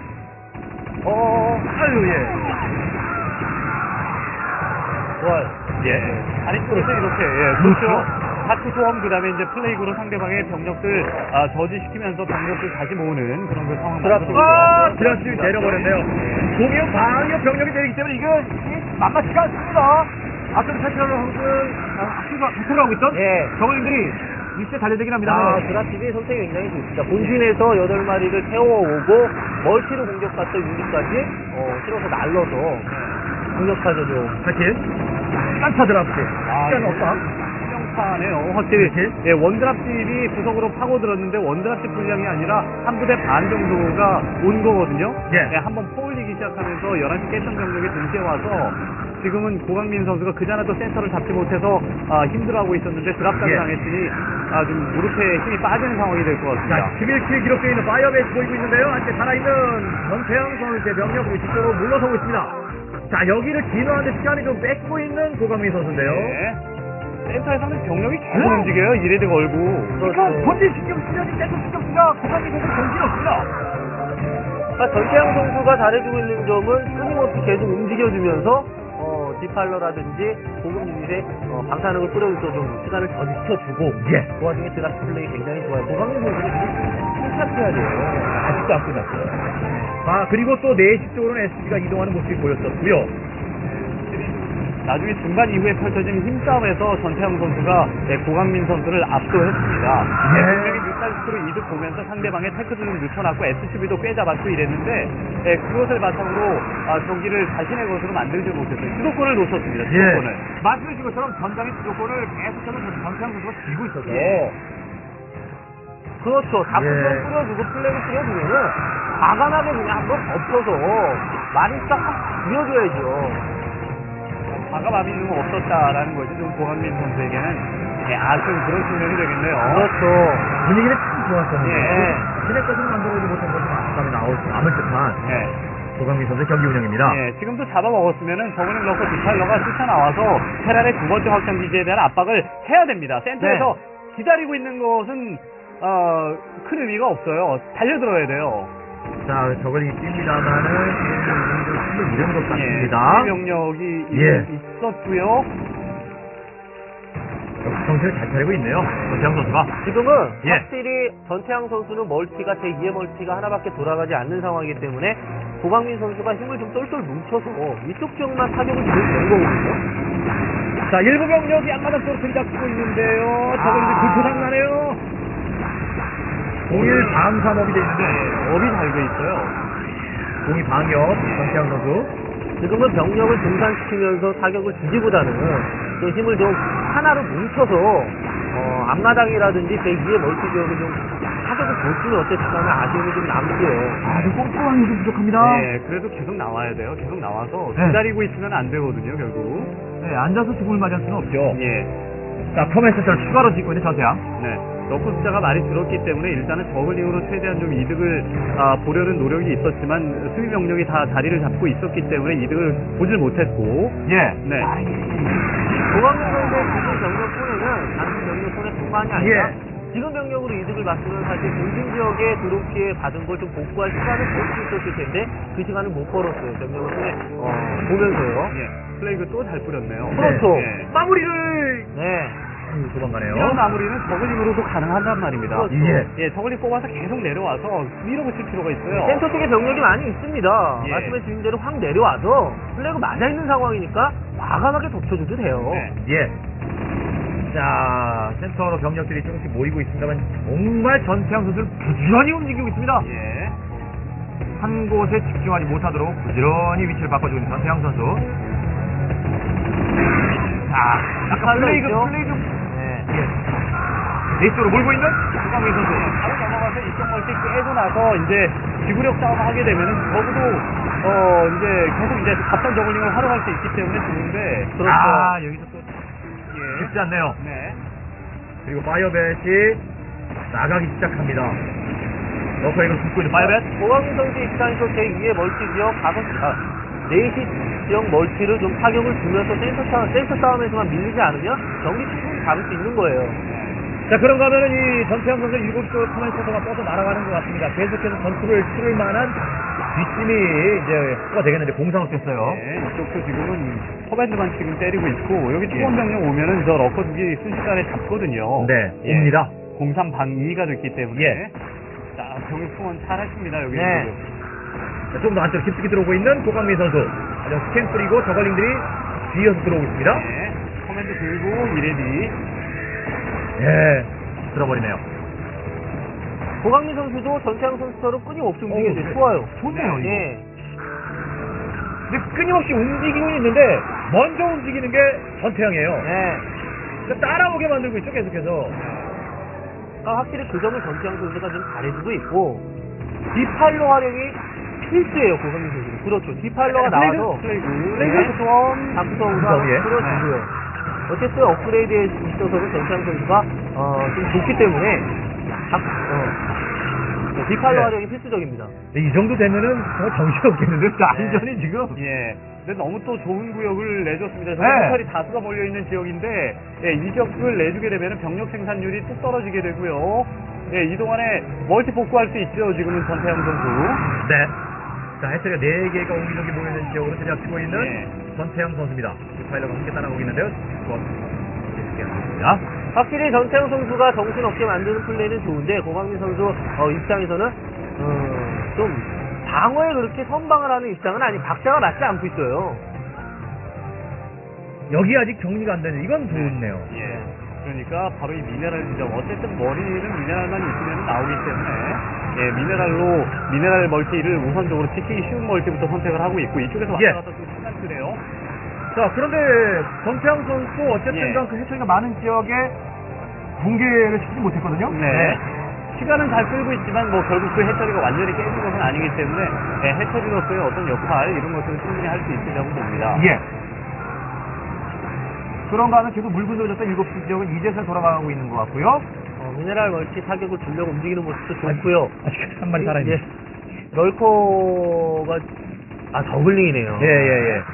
아유, 예. 좋아요. 예. 아래쪽에서 이렇게, 예, 그렇죠. 다크 소험, 그 다음에 이제 플레이그로 상대방의 병력들, 저지시키면서 병력들 다시 모으는 그런 그 상황. 드라스 내려버렸네요. 공이요, 방이요, 병력이 내리기 때문에 이거 만만치가 않습니다. 앞서 패트롤하고 있던 저글링들이 일시에 달려들긴 합니다. 드랍집이 선택이 굉장히 좋습니다. 본진에서 8마리를 태워오고 멀티로 공격갔던 유닛까지 실어서 날려서 공격하죠 좀. 파이팅. 깐차 드랍스. 시간 없다. 네요. 확실히 예, 원드랍집이 구석으로 파고들었는데 원드랍집 분량이 아니라 한 부대 반 정도가 온 거거든요. 예. 한번 포올리기 시작하면서 11시 깼던 병력이 동시에 와서 지금은 고강민 선수가 그자나도 센터를 잡지 못해서 힘들어하고 있었는데 드랍까지 예. 당했으니 좀 무릎에 힘이 빠지는 상황이 될 것 같습니다. 자, 11킬 기록되어 있는 파이어베이스 보이고 있는데요. 한때 살아있는 전태양 선수의 병력으로 뒤쪽으로 물러서고 있습니다. 자, 여기를 진화하는데 시간이 좀 뺏고 있는 고강민 선수인데요. 네. 센터에서는 병력이 계속 움직여요. 이레드 걸고. 그러니까 본진 신경 쓰려니 센터 신경 쓰냐 고강민 선수 정신없습니다. 전태양 선수가 잘해주고 있는 점은 끊임없이 계속 움직여주면서 디팔러라든지 고급 유닛에 방사능을 뿌려줘서 좀 시간을 더 늦춰주고 예. 그 와중에 드라ft 플레이 굉장히 좋아요. 고강민 선수는 지금 침착해야 돼요. 아직도 안 끝났어요. 그리고 또 4시 쪽으로는 SB가 이동하는 모습이 보였었고요. 나중에 중반 이후에 펼쳐진 힘싸움에서 전태양 선수가 고강민 선수를 압도했습니다. 분명히 뮤탈스크로 이득 보면서 상대방의 태크도 좀 늦춰놨고 SCB도 꽤 잡았고 이랬는데 그것을 바탕으로 경기를 자신의 것으로 만들지 못했어요. 주도권을 놓쳤습니다. 주도권을. 말씀해주신 것처럼 전장의 주도권을 계속해서 전태양 선수가 쥐고 있었어요. 그렇죠. 다크선 뿌려주고 플레이를 뿌려주면은 과감하게 그냥 한번 덮쳐서 많이 싹 뿌려줘야죠. 과감함이 좀 없었다라는 것이 좀 고강민 선수에게는 아쉬운 그런 측면이 되겠네요. 그렇죠. 분위기는 참 좋았었는데 예. 신의 것을 만들어오지 못한 것은 아까에 남을 듯한 고강민 선수의 경기 운영입니다. 예, 지금도 잡아먹었으면은 저글링 넣고 디팔러가 쫓아나와서 테란의 두 번째 확장 기지에 대한 압박을 해야 됩니다. 센터에서 기다리고 있는 것은 큰 의미가 없어요. 달려들어야 돼요. 자, 저글링이 뜁니다만은 지금 이런 것 같습니다. 병력이 있었고요. 역시 정신을 잘 차리고 있네요. 전태양 선수가. 지금은 확실히 전태양 선수는 멀티가 제2의 멀티가 하나밖에 돌아가지 않는 상황이기 때문에 고강민 선수가 힘을 좀 똘똘 뭉쳐서 이쪽 지역만 타격을 주면 되는 거거든요. 자, 일부 병력이 앞마당 쪽으로 들이닥치고 있는데요. 저글링이 불포장나네요. 01 방삼업이 돼 있는데 업이 달려 있어요. 02 방역 전태양 선수. 지금은 병력을 분산시키면서 사격을 주기보다는 또 힘을 좀 하나로 뭉쳐서 앞마당이라든지 제2의 멀티 지역을 좀 사격을 줬으면 어땠을까 하는 아쉬움이 좀 남고요. 아주 꼼꼼한 힘이 부족합니다. 네, 그래도 계속 나와야 돼요. 계속 나와서 기다리고 있으면 안 되거든요, 결국. 네, 앉아서 죽음을 맞이할 수는 없죠. 예. 자, 커맨센터를 추가로 짓고 있는 전태양. 네. 러프 숫자가 많이 줄었기 때문에 일단은 저글링으로 최대한 좀 이득을 보려는 노력이 있었지만 수비 병력이 다 자리를 잡고 있었기 때문에 이득을 보질 못했고. 예. 네. 고강민 선수의 지금 병력 손해는 단순 병력 손해뿐만이 아니라 지금 병력으로 이득을 봤으면 사실 본진 지역에 드론 피해 받은 걸 좀 복구할 시간을 벌 수 있었을 텐데 그 시간을 못 벌었어요. 병력을 손해 보면서요. 예. 플레이그 또 잘 뿌렸네요. 그렇죠. 네. 마무리를 도망가네요. 이런 마무리는 저글링으로도 가능하단 말입니다. 그렇죠. 예, 저글링 뽑아서 계속 내려와서 밀어붙일 필요가 있어요. 센터 쪽에 병력이 많이 있습니다. 예. 말씀해 주신 대로 확 내려와서 플레이가 맞아있는 상황이니까 과감하게 덮쳐줘도 돼요. 네. 예. 자, 센터로 병력들이 조금씩 모이고 있습니다만 정말 전태양 선수를 부지런히 움직이고 있습니다. 예. 한 곳에 집중하지 못하도록 부지런히 위치를 바꿔주고 있는 전태양 선수. 자, 아까 플레이그 이쪽으로 몰고 있는 고강민 선수. 바로 넘어가서 이쪽 멀티 깨고 나서 이제 지구력 싸움을 하게 되면은 적어도 이제 계속 이제 갑단 저글링을 활용할 수 있기 때문에 좋은데. 그렇죠. 여기서 또 쉽지 않네요. 네. 그리고 파이어벳이 나가기 시작합니다. 러커 이걸 붙고 있는 파이어벳. 고강민 선수 입장에서 제2의 멀티 지역 5시, 네시 지역 멀티를 좀 타격을 주면서 센터 싸움에서만 밀리지 않으면 경기 충분히 잡을 수 있는 거예요. 자, 그런가 하면은 이 전태양 선수 7쪽 커맨서가 뻗어 날아가는 것 같습니다. 계속해서 전투를 치를 만한 뒷심이 이제 확보가 되겠는데 공상을 뺐어요. 네, 이쪽도 지금은 커맨드만 지금 때리고 있고 여기 투원 병력 오면은 저 러커 두기 순식간에 잡거든요. 네, 예. 옵니다. 공상 방위가 됐기 때문에 예. 자, 병력 투원 잘하십니다. 여기 네. 지금. 자, 조금 더 안쪽 깊숙이 들어오고 있는 고강민 선수. 아주 스캔 뿌리고 저걸링들이 뒤에서 들어오고 있습니다. 네. 커맨드 들고 이레디. 예, 들어버리네요. 고강민 선수도 전태양 선수처럼 끊임없이 움직이는데 네. 좋아요. 좋네요, 이거. 예. 근데 끊임없이 움직이고는 있는데 먼저 움직이는 게 전태양이에요. 네. 그러니까 따라오게 만들고 있죠, 계속해서. 그러니까 확실히 그 점을 전태양 선수가 좀 잘해주고 있고 디팔로 활용이 필수예요. 고강민 선수는. 그렇죠. 디팔로가 나와서 플레이그 투원. 다크성우가 예. 풀어주고요. 어쨌든 업그레이드에 있어서는 전태양 선수가 좀 좋기 때문에 디팔로 네. 활용이 필수적입니다. 이 정도 되면은 정말 정신없겠는데 안전이 지금. 예. 근데 너무 또 좋은 구역을 내줬습니다. 네. 전설이 다수가 몰려있는 지역인데, 예, 이 지역을 내주게 되면 병력 생산율이 뚝 떨어지게 되고요. 예, 이 동안에 멀티 복구할 수 있죠, 지금은 전태양 선수. 네. 자, 해처리가 4개가 옹기종기 모이는 지역으로 들이닥치고 있는 네. 전태양 선수입니다. 파일럿과 함께 따라오고 있는데요. 자, 확실히 전태양 선수가 정신없게 만드는 플레이는 좋은데 고강민 선수 입장에서는 좀 방어에 그렇게 선방을 하는 입장은 박자가 맞지 않고 있어요. 여기 아직 정리가 안 되는 이건 좋네요. 예. 그러니까 바로 이 미네랄 지점. 어쨌든 머리는 미네랄만 있으면 나오기 때문에, 예, 미네랄 멀티를 우선적으로 지키기 쉬운 멀티부터 선택을 하고 있고, 이쪽에서 왔다 예. 갔다 좀 시간 쓰네요. 자, 그런데 전태양 선수 어쨌든 예. 그 해처리가 많은 지역에 붕괴를 시키지 못했거든요. 네. 시간은 잘 끌고 있지만 뭐 결국 그 해처리가 완전히 깨진 것은 아니기 때문에, 예, 해처리로서의 어떤 역할 이런 것들은 충분히 할 수 있으려고 봅니다. 예. 그런가 하면 계속 물고 늘어졌던 7시 지역은 이제서 돌아가고 있는 것 같고요. 미네랄 멀티 타격을 주려고 움직이는 모습도 좋고요. 아직 한 마리 살아있네. 예. 럴커가 저글링이네요. 예.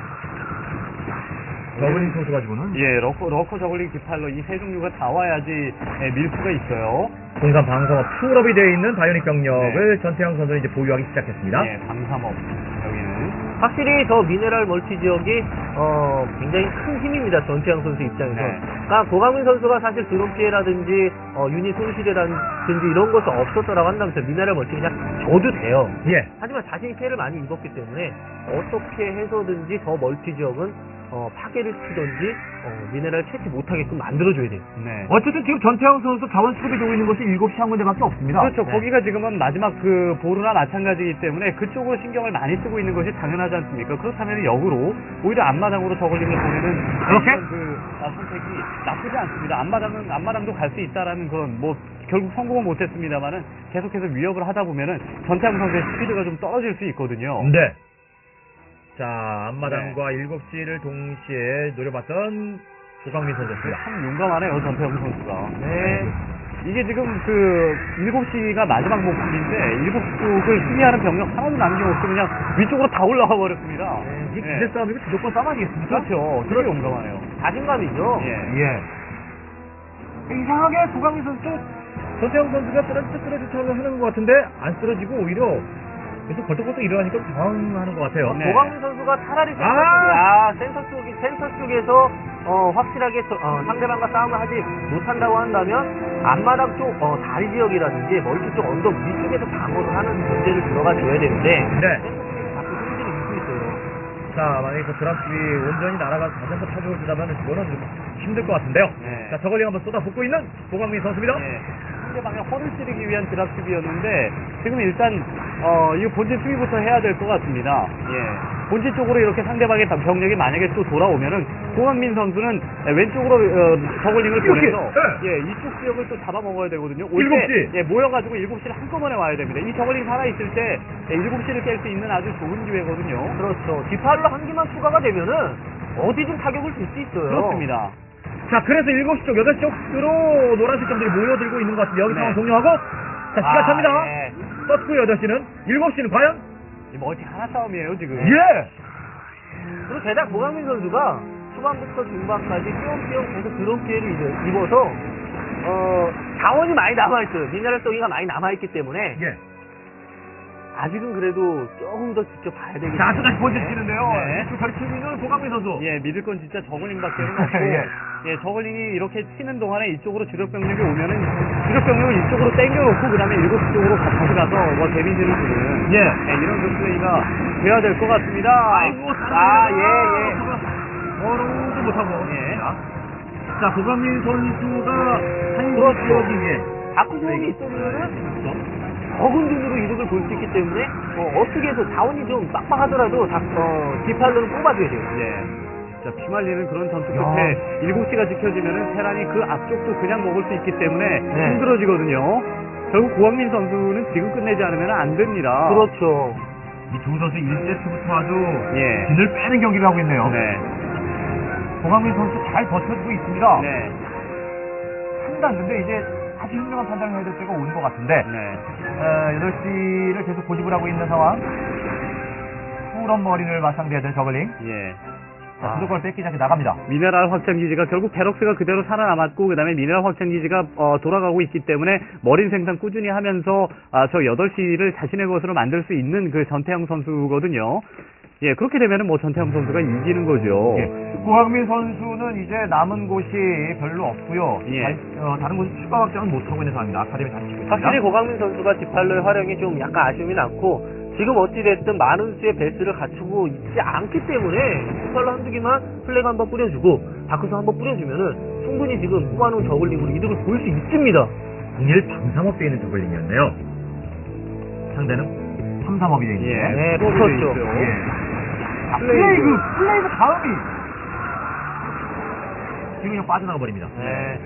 저글링 선수 가지고는 예, 러커 저글링 디팔러 이 세 종류가 다 와야지, 예, 밀 수가 있어요. 공산 방어가 풀업이 되어 있는 바이오닉 병력을 전태양 선수는 이제 보유하기 시작했습니다. 예, 방삼업 여기는. 확실히 저 미네랄 멀티 지역이 굉장히 큰 힘입니다. 전태양 선수 입장에서. 네. 그러니까 고강민 선수가 사실 드론 피해라든지 유닛 손실이라든지 이런 것이 없었다라고 한다면 미네랄 멀티 그냥 줘도 돼요. 예. 하지만 자신이 피해를 많이 입었기 때문에 어떻게 해서든지 저 멀티 지역은 파괴를 치든지 미네랄 채취 못하게끔 만들어줘야 돼요. 네. 어쨌든 지금 전태양 선수 자원 수급이 되고 있는 곳이 7시 한 군데밖에 없습니다. 그렇죠. 네. 거기가 지금은 마지막 그 보루나 마찬가지이기 때문에 그쪽으로 신경을 많이 쓰고 있는 것이 당연하지 않습니까? 그렇다면 역으로 오히려 앞마당으로 저글링을 보내는 이렇게? 그 선택이 나쁘지 않습니다. 앞마당도 갈 수 있다라는 그런 뭐 결국 성공은 못했습니다만은 계속해서 위협을 하다 보면은 전태양 선수의 스피드가 좀 떨어질 수 있거든요. 네. 자, 앞마당과 7시를 동시에 노려봤던 고강민 선수였습니다. 참 용감하네요, 전태양 선수가. 네. 이게 지금 그 7시가 마지막 목표인데 7시 쪽을 수비하는 병력 하나도 남김없이 그냥 위쪽으로 다 올라가 버렸습니다. 이게 예. 기대 싸움이고 주도권 싸움 아니겠습니까? 그렇죠. 되게 용감하네요. 자신감이죠. 예. 예. 이상하게 고강민 선수 전태양 선수가 쓰러질 척을 하는 것 같은데 안 쓰러지고 오히려 계속 벌떡벌떡 일어나니까 당황하는 것 같아요. 네. 고강민 선수가 차라리 센터 쪽에서 확실하게 상대방과 싸움을 하지 못한다고 한다면 앞마당 쪽 다리 지역이라든지 멀티 쪽 언덕 위쪽에서 방어를 하는 문제를 들어가줘야 되는데 네. 센터 쪽에서 자꾸 승진을 입고 있어요. 자, 만약에 그 드랍십이 온전히 날아가서 다시 한번 타격을 주자면 그거는 좀 힘들 것 같은데요. 네. 자, 저걸링 한번 쏟아붓고 있는 고강민 선수입니다. 예. 상대방의 허를 찌르기 위한 드랍 수비였는데 지금 일단 이거 본진 수비부터 해야 될 것 같습니다. 예. 본진 쪽으로 이렇게 상대방의 병력이 만약에 또 돌아오면은 고강민 선수는 왼쪽으로 저글링을 이렇게, 보내서 네. 예, 이쪽 지역을 또 잡아먹어야 되거든요. 7시. 예, 모여가지고 7시를 한꺼번에 와야 됩니다. 이 저글링 살아있을 때 7시를 깰 수 있는 아주 좋은 기회거든요. 그렇죠. 디팔로 한 개만 추가가 되면은 어디든 타격을 줄 수 있어요. 그렇습니다. 자, 그래서 7시 쪽, 8시 쪽으로 노란색 점들이 모여들고 있는 것 같습니다. 여기 네. 상황 종료하고, 자, 시간 찹니다. 예. 떴고요, 8시는. 7시는 과연? 이 멀티 하나 싸움이에요, 지금. 예! 그리고 게다가 고강민 선수가 초반부터 중반까지 띄엄띄엄 계속 드론 피해를 입어서 자원이 많이 남아있어요. 미네랄 덩이가 많이 남아있기 때문에 예. 아직은 그래도 조금 더 지켜봐야 되겠죠. 자, 또 다시 보여주시는데요. 네. 또 가르치고 있는 고강민 선수. 예, 믿을 건 진짜 저글링밖에는 없고, 예. 예, 저글링이 이렇게 치는 동안에 이쪽으로 주력 병력이 오면은 주력 병력을 이쪽으로 당겨놓고 그다음에 7시 쪽으로 다시 가서 뭐 데미지를 주는 예. 이런 그 플레이가 돼야 될 것 같습니다. 아이고, 예. 어로도 못하고. 예. 자, 고강민 선수가 한 그렇죠. 지역이 예. 다크 소음이 있으면은 적은 눈으로 이득을 볼 수 있기 때문에 어떻게 해서 자원이 좀 빡빡하더라도 디팔로는 뽑아줘야 돼요. 예. 자, 피말리는 그런 전투 끝에 7시가 지켜지면은 테란이 그 앞쪽도 그냥 먹을 수 있기 때문에 네. 힘들어지거든요. 결국 고강민 선수는 지금 끝내지 않으면 안 됩니다. 그렇죠. 이 두 선수 1세트부터 아주 예. 진을 빼는 경기를 하고 있네요. 네. 고강민 선수 잘 버텨주고 있습니다. 네. 판단, 근데 이제 다시 현명한 판단을 해야 될 때가 온 것 같은데, 네. 8시를 계속 고집을 하고 있는 상황. 푸런 머리를 맞상대해야 될 저글링. 예. 자, 주도권을 뺏기지 않게 나갑니다. 미네랄 확장 기지가 결국 베럭스가 그대로 살아남았고 그다음에 미네랄 확장 기지가 돌아가고 있기 때문에 머린 생산 꾸준히 하면서 저 8시를 자신의 것으로 만들 수 있는 그 전태양 선수거든요. 예, 그렇게 되면은 뭐 전태양 선수가 이기는 거죠. 예. 고강민 선수는 이제 남은 곳이 별로 없고요. 예. 다른 곳에 추가 확장은 못하고 있는 상황입니다. 아카데미 다시 치고 있습니다. 확실히 고강민 선수가 디팔로의 활용이 좀 약간 아쉬움이 남고 지금 어찌됐든 많은 수의 베이스를 갖추고 있지 않기 때문에 디팔로 한두 개만 플래그 한번 뿌려주고 다크스 한번 뿌려주면은 충분히 지금 뽑아놓은 저글링으로 이득을 볼 수 있습니다. 공일 방삼업되어 있는 저글링이었네요. 상대는 3-3업이 되어 있는데. 예. 네, 프로브 그렇죠. 돼 있어요. 예. 자, 플레이그. 플레이그 다음이 지금 그냥 빠져나가 버립니다. 네.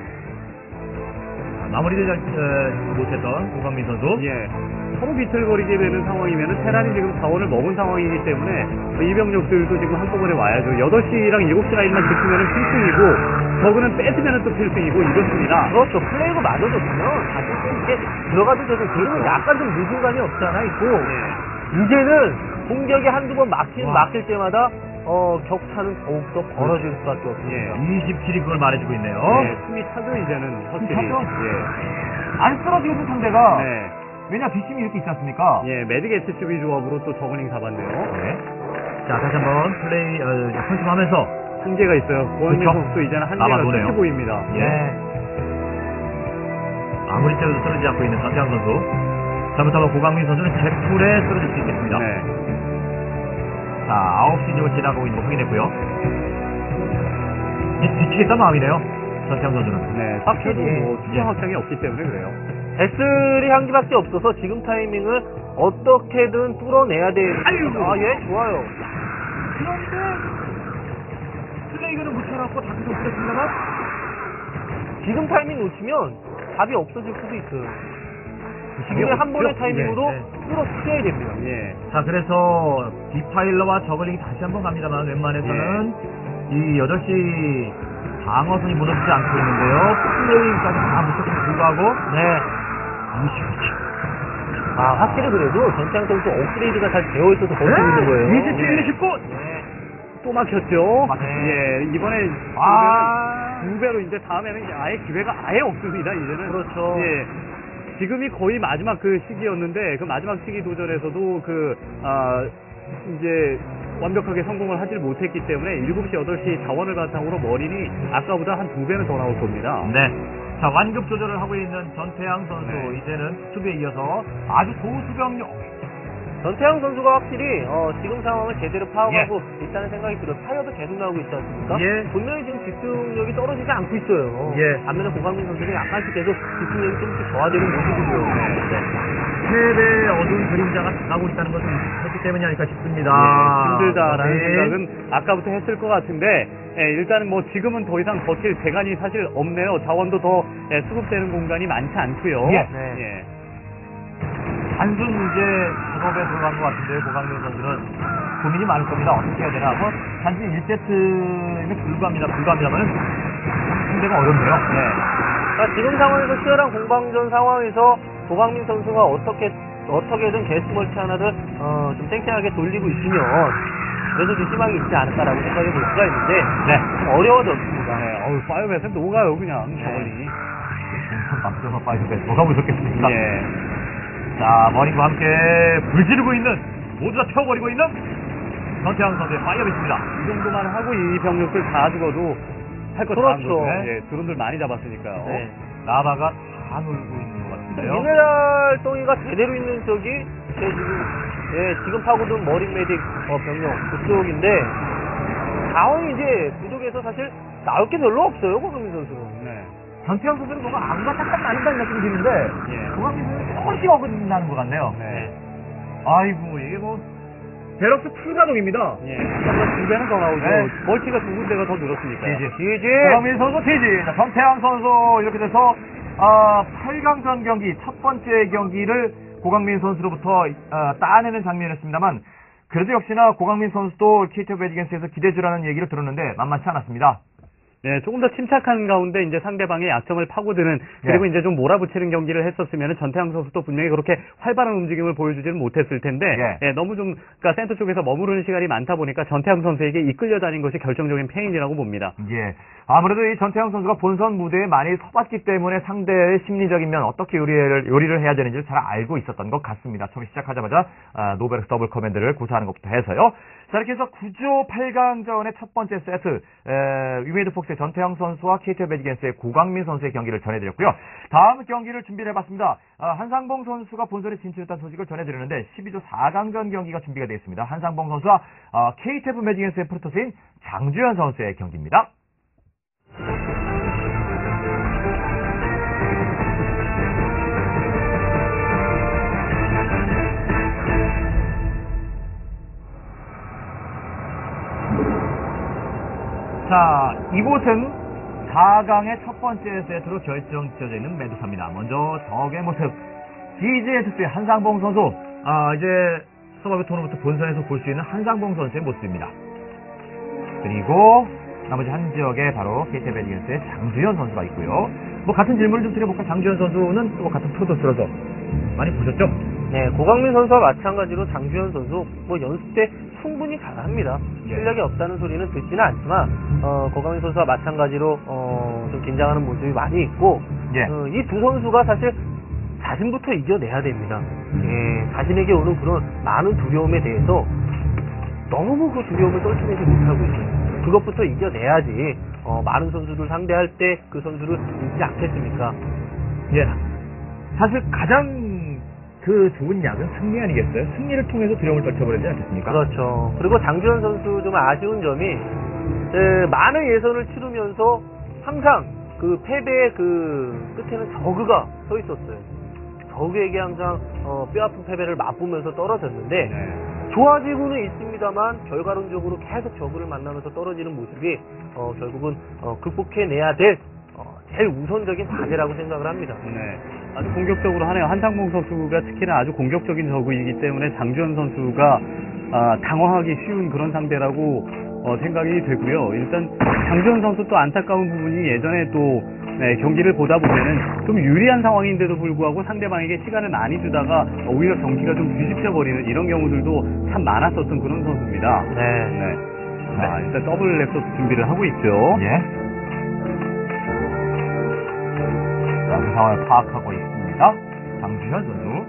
마무리를 잘 못했던 고강민 선수. 예. 서로 비틀거리게 되는 상황이면은 테란이 지금 자원을 먹은 상황이기 때문에 이 병력들도 지금 한꺼번에 와야죠. 8시랑 7시 라인만 지키면은 필승이고 저그는 뺏으면은 또 필승이고 이렇습니다. 그렇죠. 플레이그 맞아줬으면 다시 좀 이렇게 들어가도 되고 지금은 약간 좀 늦은 감이 없지 않아 있고 예. 이제는 공격이 한두 번 와. 막힐 때마다 격차는 더욱더 벌어질 수밖에 없습니다. 27이 그걸 말해주고 있네요. 예, 숨이 차죠 이제는 확실히. 차죠? 예. 안 쓰러지고 있는 상대가 네. 왜냐 뒷심이 이렇게 있지 않습니까? 예, 매직 HCV 조합으로 또 저글링 잡았네요. 네. 자, 다시 한번 플레이 선수하면서 한계가 있어요. 고원민 그쵸? 선수도 이제는 한계가 남아도네요. 끝이 보입니다. 예. 아무리 때려도 쓰러지지 않고 있는 전태양 선수. 잘못하면 고강민 선수는 제풀에 쓰러질 수 있겠습니다. 네. 자, 9시 지역을 지나가고 있는 거 확인했고요. 이제 뒤치겠다 마음이네요. 전태양 선수는. 네, 확실히, 확실히 뭐 추가 예. 확장이 없기 때문에 그래요. S3 한 개밖에 없어서 지금 타이밍을 어떻게든 뚫어내야 돼. 아이고. 예, 좋아요. 그런데 플레이그는 묻혀놨고 다크 선수가 지나가 지금 타이밍 놓치면 답이 없어질 수도 있어요. 답이 지금의 한 없죠? 번의 타이밍으로 네, 뚫어 치워야 됩니다. 예. 자, 그래서 디파일러와 저글링이 다시 한번 갑니다만 웬만해서는 이 8시 방어선이 무너지지 않고 있는데요. 플레이까지 다 묻혔음에도 불구하고 네. 무시무시. 확실히 그래도 전태양 선수 업그레이드가 잘 되어 있어서 버티고 있는 거예요. 27, 29! 네. 또 막혔죠. 막혔어요. 예, 이번에 아. 두 배로 이제 다음에는 아예 기회가 아예 없습니다. 이제는. 그렇죠. 예. 지금이 거의 마지막 그 시기였는데 그 마지막 시기 도전에서도 이제 완벽하게 성공을 하질 못했기 때문에 7시, 8시 자원을 바탕으로 머린이 아까보다 한 2배는 더 나올 겁니다. 네. 자, 완급 조절을 하고 있는 전태양 선수. 네. 이제는 수비에 이어서 아주 고수병력. 전태양 선수가 확실히 지금 상황을 제대로 파악하고 있다는 생각이 들어요. 타이어도 계속 나오고 있지 않습니까? 예. 분명히 지금 집중력이 떨어지지 않고 있어요. 예. 반면에 고강민 선수는 약간씩 계속 집중력이 조금씩 저하되는 모습이고요. 네. 패배의 어두운 그림자가 다가오고 있다는 것을 했기 때문이 아닐까 싶습니다. 예, 힘들다라는 네. 생각은 아까부터 했을 것 같은데 일단은 뭐 지금은 더 이상 버틸 재간이 사실 없네요. 자원도 더 수급되는 공간이 많지 않고요. 예. 네. 예. 단순 이제 작업에 들어간 것 같은데 고강민 선수는 고민이 많을 겁니다. 어떻게 해야 되나. 뭐 단지 1세트에 불과합니다만 상대가 어렵네요. 네. 그러니까 지금 상황에서 치열한 공방전 상황에서 고강민 선수가 어떻게든 게스트 멀티 하나를 좀 탱탱하게 돌리고 있으면 그래서 좀 희망이 있지 않을까라고 생각해 볼 수가 있는데 네. 좀 어려워졌습니다. 네, 어우, 파이어벳은 녹아요, 그냥, 저걸리. 맞춰서 빠지게 뭐가 무섭겠습니까? 예. 자, 머린과 함께 불지르고 있는, 모두 다 태워버리고 있는 전태양 선수의 파이어빗입니다. 이 정도만 하고 이 병력들 다 죽어도 할 거 다 한 그렇죠. 거죠. 예, 드론들 많이 잡았으니까요. 네. 라바가 다 놀고 있는 것 같은데요. 미네랄 덩이가 제대로 있는 쪽이 지금 파고든 머린 메딕 병력 그쪽인데 자원이 이제 부족해서 사실 나올 게 별로 없어요, 고금민 선수는. 네. 전태양 선수는 뭔가 안과 잠깐 나는다는 느낌이 드는데, 예. 고강민 선수는 조금씩 어긋나는 것 같네요. 네. 아이고, 이게 뭐, 베럭스 풀가동입니다. 예. 아까 두 배는 더 나오죠. 네. 멀티가 두 군데가 더 늘었으니까요. 지지. 고강민 선수 지지. 자, 전태양 선수, 이렇게 돼서, 8강전 경기, 첫 번째 경기를 고강민 선수로부터, 따내는 장면이었습니다만, 그래도 역시나 고강민 선수도 KT 매지겐스에서 기대주라는 얘기를 들었는데, 만만치 않았습니다. 네, 조금 더 침착한 가운데 이제 상대방의 약점을 파고드는 그리고 이제 좀 몰아붙이는 경기를 했었으면 전태양 선수도 분명히 그렇게 활발한 움직임을 보여주지는 못했을 텐데 예, 너무 좀 그러니까 센터 쪽에서 머무르는 시간이 많다 보니까 전태양 선수에게 이끌려 다닌 것이 결정적인 패인이라고 봅니다. 예. 아무래도 이 전태양 선수가 본선 무대에 많이 서봤기 때문에 상대의 심리적인 면 어떻게 요리를 해야 되는지를 잘 알고 있었던 것 같습니다. 처음 시작하자마자 노베르스 더블 커맨드를 구사하는 것부터 해서요. 자, 이렇게 해서 9조 8강전의 첫 번째 세트 위메이드 폭스의 전태양 선수와 KT 매지겐스의 고강민 선수의 경기를 전해드렸고요. 다음 경기를 준비를 해봤습니다. 한상봉 선수가 본선에 진출했다는 소식을 전해드렸는데 12조 4강전 경기가 준비가 되어 있습니다. 한상봉 선수와 KT 매지겐스의 프로토스인 장주현 선수의 경기입니다. 자, 이곳은 4강의 첫 번째 세트로 결정지어져 있는 매드사입니다. 먼저 적의 모습, GGS의 한상봉 선수, 이제 서바이벌 토너먼트 본선에서 볼 수 있는 한상봉 선수의 모습입니다. 그리고 나머지 한 지역에 바로 KT 매지겐스의 장주현 선수가 있고요. 뭐 같은 질문을 좀 드려볼까? 장주현 선수는 또 같은 프로토스라서 많이 보셨죠? 네, 고강민 선수와 마찬가지로 장주현 선수 뭐 연습 때 충분히 잘합니다. 실력이 없다는 소리는 듣지는 않지만 고강민 선수와 마찬가지로 좀 긴장하는 모습이 많이 있고 예. 이 두 선수가 사실 자신부터 이겨내야 됩니다. 예, 자신에게 오는 그런 많은 두려움에 대해서 너무 그 두려움을 떨쳐내지 못하고 있어요. 그것부터 이겨내야지 많은 선수들 상대할 때 그 선수를 이기지 않겠습니까? 예. 사실 가장 그 좋은 약은 승리 아니겠어요? 승리를 통해서 두려움을 떨쳐버리지 않겠습니까? 그렇죠. 그리고 장주현 선수 좀 아쉬운 점이 많은 예선을 치르면서 항상 그 패배의 그 끝에는 저그가 서 있었어요. 저그에게 항상 뼈아픈 패배를 맛보면서 떨어졌는데 네. 좋아지고는 있습니다만 결과론적으로 계속 저그를 만나면서 떨어지는 모습이 결국은 극복해내야 될 제일 우선적인 과제라고 생각을 합니다. 네. 아주 공격적으로 하네요. 한상봉 선수가 특히나 아주 공격적인 저그이기 때문에 장주현 선수가 당황하기 쉬운 그런 상대라고 생각이 되고요. 일단 장주현 선수 또 안타까운 부분이 예전에 또 경기를 보다 보면은 좀 유리한 상황인데도 불구하고 상대방에게 시간을 많이 주다가 오히려 경기가 좀 뒤집혀 버리는 이런 경우들도 참 많았었던 그런 선수입니다. 네. 자, 일단 더블 랩소스 준비를 하고 있죠. 예. 자, 그 상황을 파악하고 있습니다. 장주현 선수.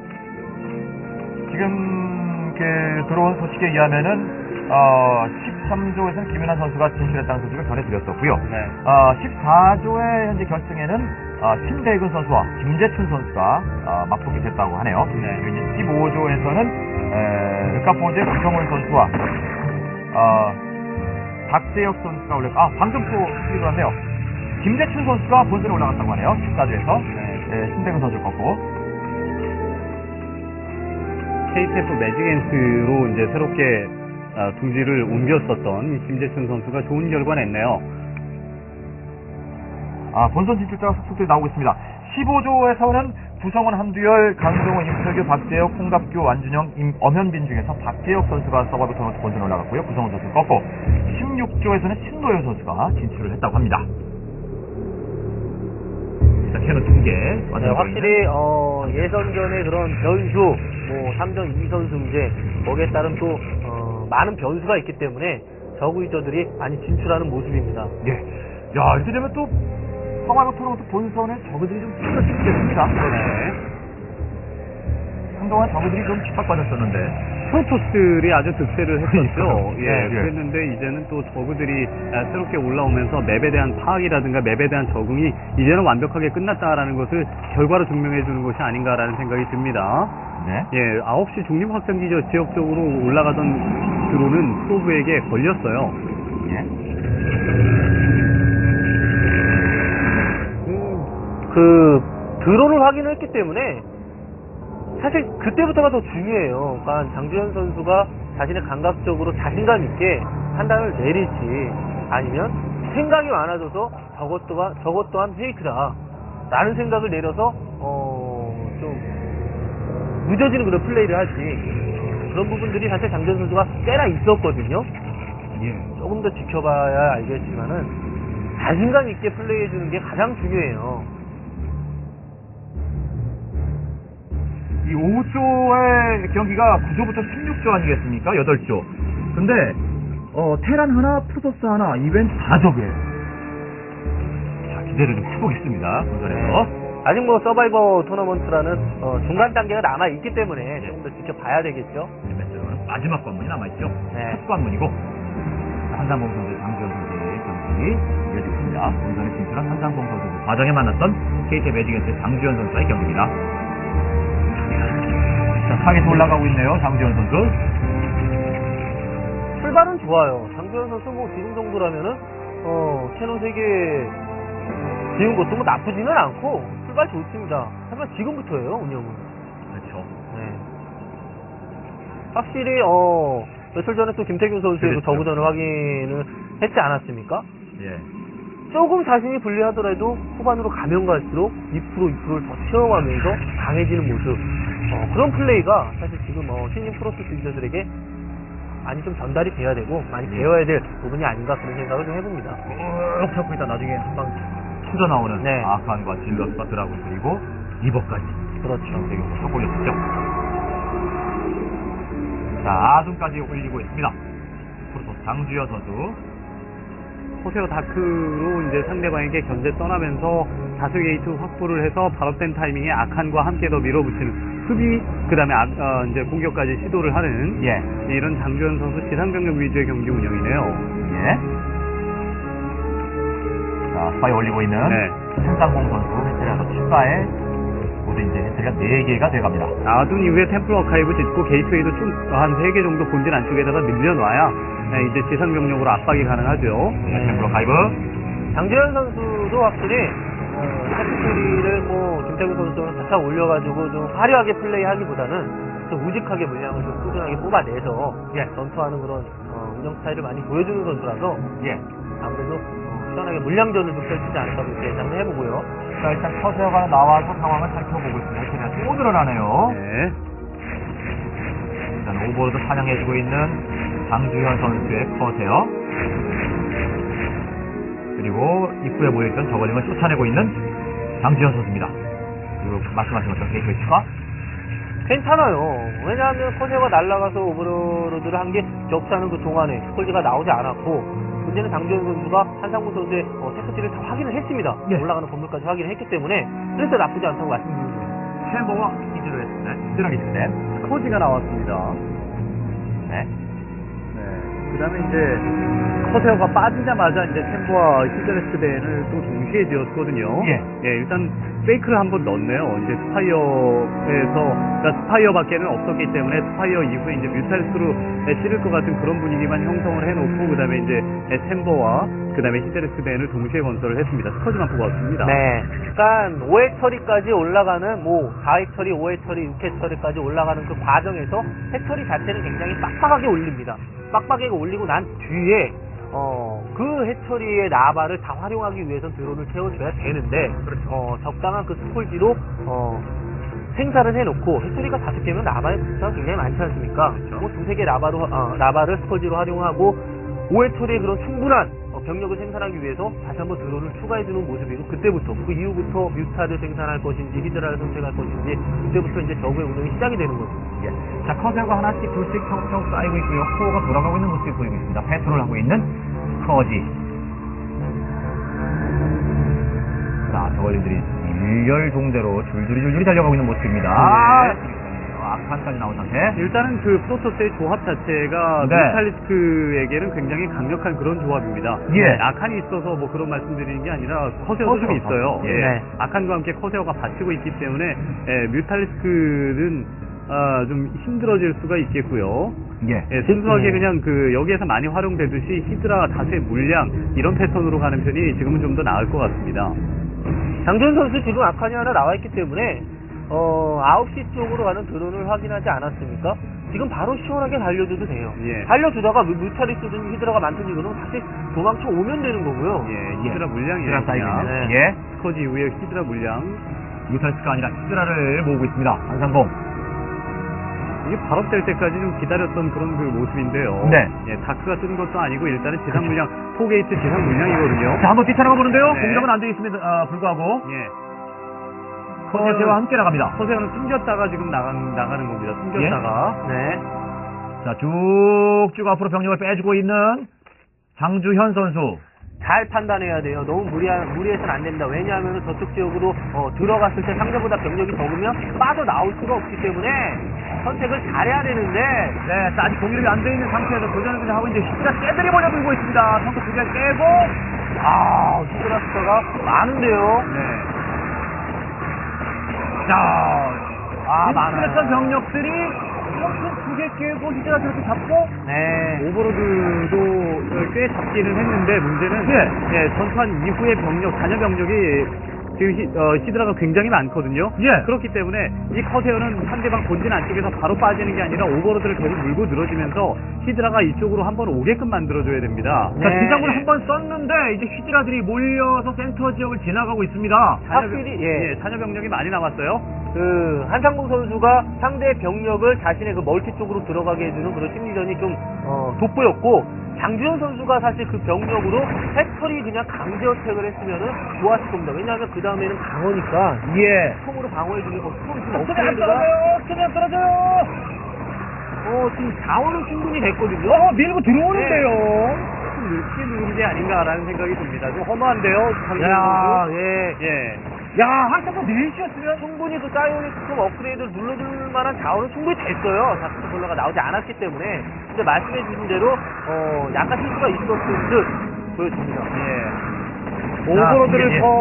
지금 들어온 소식에 의하면은 13조에서는 김윤환 선수가 진출했다는 소식을 전해드렸었고요. 네. 14조의 현재 결승에는 신대근 선수와 김재춘 선수가 맞붙게 됐다고 하네요. 네. 그리고 이제 15조에서는 르카포즈의 구성훈 선수와 박재혁 선수가 방금 또 수립을 하네요. 김재춘 선수가 본선에 올라갔다고 하네요. 14조에서 신대근 선수를 꺾고 KTF 매직앤스로 이제 새롭게 둥지를 옮겼었던 이 김재춘 선수가 좋은 결과 냈네요. 본선 진출자가 속속들이 나오고 있습니다. 15조에서는 구성원, 한두열, 강동원, 임철규, 박재혁, 홍갑규, 완준영, 엄현빈 중에서 박재혁 선수가 서바이벌 토너먼트 본선에 올라갔고요. 구성원 선수를 꺾고 16조에서는 신노현 선수가 진출을 했다고 합니다. 자, 캐논 2개. 네, 확실히 예선전의 그런 변수, 뭐 3전 2선 승제, 거기에 따른 또 많은 변수가 있기 때문에 저그 유저들이 많이 진출하는 모습입니다. 예. 야, 이렇게 되면 또 서바이벌 토너먼트 본선에 저그들이 좀 힘을 쓰겠습니다. 네. 한동안 저그들이 좀 핍박받았었는데. 프로토스들이 아주 득세를 했었죠. 그러니까요. 예, 예. 그랬는데 이제는 또 저그들이 새롭게 올라오면서 맵에 대한 파악이라든가 맵에 대한 적응이 이제는 완벽하게 끝났다라는 것을 결과로 증명해 주는 것이 아닌가라는 생각이 듭니다. 네. 예, 9시 중립 확장기 지역 쪽으로 올라가던 드론은 프로브에게 걸렸어요. 예. 그 드론을 확인했기 때문에 사실 그때부터가 더 중요해요. 그러니까 장주현 선수가 자신의 감각적으로 자신감 있게 판단을 내릴지 아니면 생각이 많아져서 저것 또한 페이크다 라는 생각을 내려서 좀 늦어지는 그런 플레이를 할지 그런 부분들이 사실 장주현 선수가 꽤나 있었거든요. 예. 조금 더 지켜봐야 알겠지만은 자신감 있게 플레이해주는 게 가장 중요해요. 이 5조의 경기가 9조부터 16조 아니겠습니까? 8조. 근데 테란 하나, 프로토스 하나, 이벤트 다 적이에요. 자, 기대를 좀 해보겠습니다. 본선에서. 아직 뭐 서바이버 토너먼트라는 중간 단계가 남아 있기 때문에 조금 더 지켜봐야 되겠죠. 이벤트는 마지막 관문이 남아있죠. 네. 첫 관문이고 한상봉 선수, 장주현 선수의 경기 이어지고 있습니다. 본선에 진출한 한상봉 선수 과정에 만났던 KT 매직에스의 장주현 선수의 경기입니다. 자, 상에서 올라가고 있네요. 장주현 선수. 출발은 좋아요. 장주현 선수 뭐 지금 정도라면은 캐논 3개 지은 것도 뭐 나쁘지는 않고 출발 좋습니다. 하지만 지금부터예요, 운영은. 그렇죠. 네. 확실히 며칠 전에 또 김태균 선수의 그 그랬죠. 저구전을 확인을 했지 않았습니까? 예. 조금 자신이 불리하더라도 후반으로 가면 갈수록 2%를 더 채워가면서 강해지는 모습. 그런 플레이가 사실 지금 신인 프로토스 유저들에게 많이 좀 전달이 돼야 되고 많이 배워야 될 부분이 아닌가 그런 생각을 좀 해봅니다. 쭉 잡고 있다 나중에 한방 터져 나오는 네. 아칸과 질럿과 드라군 그리고 리버까지 그렇죠. 되게 쭉 올렸었죠. 자, 아둔까지 올리고 있습니다. 프로토스 장주현 선수. 코세오 다크로 이제 상대방에게 견제 떠나면서 다수 게이트 확보를 해서 발업된 타이밍에 아칸과 함께 더 밀어붙이는 수비, 그 다음에 이제 공격까지 시도를 하는 예. 이런 장주현 선수 지상병력 위주의 경기 운영이네요. 예. 자, 스파이 올리고 있는 네. 한상봉 선수 해처리에서 추가에 모두 이제 해처리가 4개가 돼갑니다. 아둔 이후에 템플 어카이브 짓고 게이트웨이도 쭉 한 3개 정도 본진 안쪽에다가 늘려놔야 이제 지상병력으로 압박이 가능하죠. 템플러 가이브. 장주현 선수도 확실히 해프트리를 뭐 김태균 선수는 살짝 올려가지고 좀 화려하게 플레이하기보다는 좀 우직하게 물량을 좀 꾸준하게 뽑아내서 전투하는 그런 운영 스타일을 많이 보여주는 선수라서 예. 아무래도 시원하게 물량전을 좀 펼치지 않을까 그렇게 예상을 해보고요. 자, 일단 커세어가 나와서 상황을 살펴보고 있습니다. 해처리가 또 늘어나네요. 네. 일단 오버로드 사냥해주고 있는 장주현 선수의 커세어. 그리고 입구에 모여있던 저걸링을 쫓아내고 있는 장주현 선수입니다. 그리고 말씀하신 것처럼 게이트웨이 추가. 괜찮아요. 왜냐하면 커세어가 날아가서 오버로드를 한 게 격차는 그 동안에 스콜지가 나오지 않았고 문제는 장주현 선수가 한상무 선수의 테크트리를 다 확인을 했습니다. 예. 올라가는 건물까지 확인을 했기 때문에 그래서 나쁘지 않다고 말씀드립니다. 템버와 히드를 했습니다. 히드를 있을 스코지가 나왔습니다. 네. 그 다음에 이제 커세어가 빠지자마자 이제 템보와 히드레스 벤을 또 동시에 지었거든요. 예. 일단 페이크를 한번 넣었네요. 이제 스파이어에서, 그러니까 스파이어밖에는 없었기 때문에 스파이어 이후에 이제 뮤탈스로 찌를 것 같은 그런 분위기만 형성을 해놓고, 그 다음에 이제 템보와 그 다음에 히드레스 벤을 동시에 건설을 했습니다. 스커지만 뽑았습니다. 네. 그러니까 5회 처리까지 올라가는 4회 처리, 5회 처리, 6회 처리까지 올라가는 그 과정에서 해 처리 자체는 굉장히 빡빡하게 올립니다. 빡빡하게 올리고 난 뒤에 그 해처리의 나바를 다 활용하기 위해서는 드론을 채워줘야 되는데 적당한 그 스콜지로 생산을 해놓고 해처리가 5개면 나바의 숫자가 굉장히 많지 않습니까? 뭐 2-3개 나바를 스콜지로 활용하고 5회 초에 그런 충분한 병력을 생산하기 위해서 다시 한번 드론을 추가해주는 모습이고 그때부터 그 이후부터 뮤타를 생산할 것인지 히드라를 선택할 것인지 그때부터 이제 적의 운영이 시작이 되는 거죠. 예. 자, 커세어가 하나씩 둘씩 척척 쌓이고 있고요. 코어가 돌아가고 있는 모습이 보이고 있습니다. 패트롤 하고 있는 커지. 자, 저걸들이 일렬동대로 줄줄이 달려가고 있는 모습입니다. 악한까지 나온 상태. 일단은 그 프로토스의 조합 자체가 네. 뮤탈리스크에게는 굉장히 강력한 그런 조합입니다. 예. 아칸이 있어서 뭐 그런 말씀드리는 게 아니라 커세어도 좀 있어요. 예. 예. 아칸과 함께 커세어가 받치고 있기 때문에 뮤탈리스크는 좀 힘들어질 수가 있겠고요. 예. 예, 순수하게 그냥 그 여기에서 많이 활용되듯이 히드라 다수의 물량 이런 패턴으로 가는 편이 지금은 좀 더 나을 것 같습니다. 장준 선수 지금 아칸이 하나 나와 있기 때문에 9시 쪽으로 가는 드론을 확인하지 않았습니까? 지금 바로 시원하게 달려줘도 돼요. 예. 달려주다가 뮤탈리스든 히드라가 많든 이거는 다시 도망쳐 오면 되는 거고요. 예, 히드라 물량이 히드라 쌓이고 있는. 네. 예. 스커지 이후에 히드라 물량. 뮤탈스가 아니라 히드라를 모으고 있습니다. 한상봉. 이게 발업될 때까지 좀 기다렸던 그런 그 모습인데요. 네. 예, 다크가 뜬 것도 아니고 일단은 지상 물량, 포게이트 지상 물량이거든요. 자, 한번 뛰쳐나가 보는데요. 네. 공격은 안 되어 있음에도 불구하고 예. 커세어와 함께 나갑니다. 커세어는 숨겼다가 지금 나가는 겁니다. 숨겼다가. 네. 자, 쭉쭉 앞으로 병력을 빼주고 있는 장주현 선수. 잘 판단해야 돼요. 너무 무리해서는 안 됩니다. 왜냐하면 저쪽 지역으로 들어갔을 때 상대보다 병력이 적으면 빠져나올 수가 없기 때문에 선택을 잘해야 되는데 네, 자, 아직 공격이 안 되어 있는 상태에서 도전을 그냥 하고 있는데 히드라 깨들이 몰려들고 있습니다. 성크 두 개 깨고 히드라 숫자가 많은데요. 네. 자, 많아요. 힘들었던 병력들이 성크 두 개 깨고 히드라 저렇게 잡고 네. 오버로드도 꽤 잡기는 했는데 문제는 예, 전투한 이후의 병력, 잔여 병력이 지금 히드라가 굉장히 많거든요. 예. 그렇기 때문에 이 커세어는 상대방 본진 안쪽에서 바로 빠지는 게 아니라 오버로드를 계속 물고 늘어지면서 히드라가 이쪽으로 한번 오게끔 만들어줘야 됩니다. 자, 네. 지상군을 한 번 썼는데 이제 히드라들이 몰려서 센터 지역을 지나가고 있습니다. 확실히 예, 잔여 병력이 많이 남았어요. 한상봉 선수가 상대 병력을 자신의 그 멀티 쪽으로 들어가게 해주는 그런 심리전이 좀 돋보였고 장주현 선수가 사실 그 병력으로 팩토리 그냥 강제 어택을 했으면은 좋았을 겁니다. 왜냐하면 그 다음에는 방어니까 예. 총으로 방어해주는 거 지금 안 업그레이드가 떨어져요. 지금 자원은 충분히 됐거든요. 밀고 들어오는데요. 좀 늦게 누른 게 아닌가라는 생각이 듭니다. 좀 허무한데요, 장주현 야, 선수. 예. 예. 야, 한참더 내리셨으면 충분히 그 사이오닉스톰 업그레이드를 눌러줄 만한 자원은 충분히 됐어요. 다크볼러가 나오지 않았기 때문에. 근데 말씀해주신 대로, 약간 실수가 있었을 듯 보여집니다. 예. 오버로드를 예.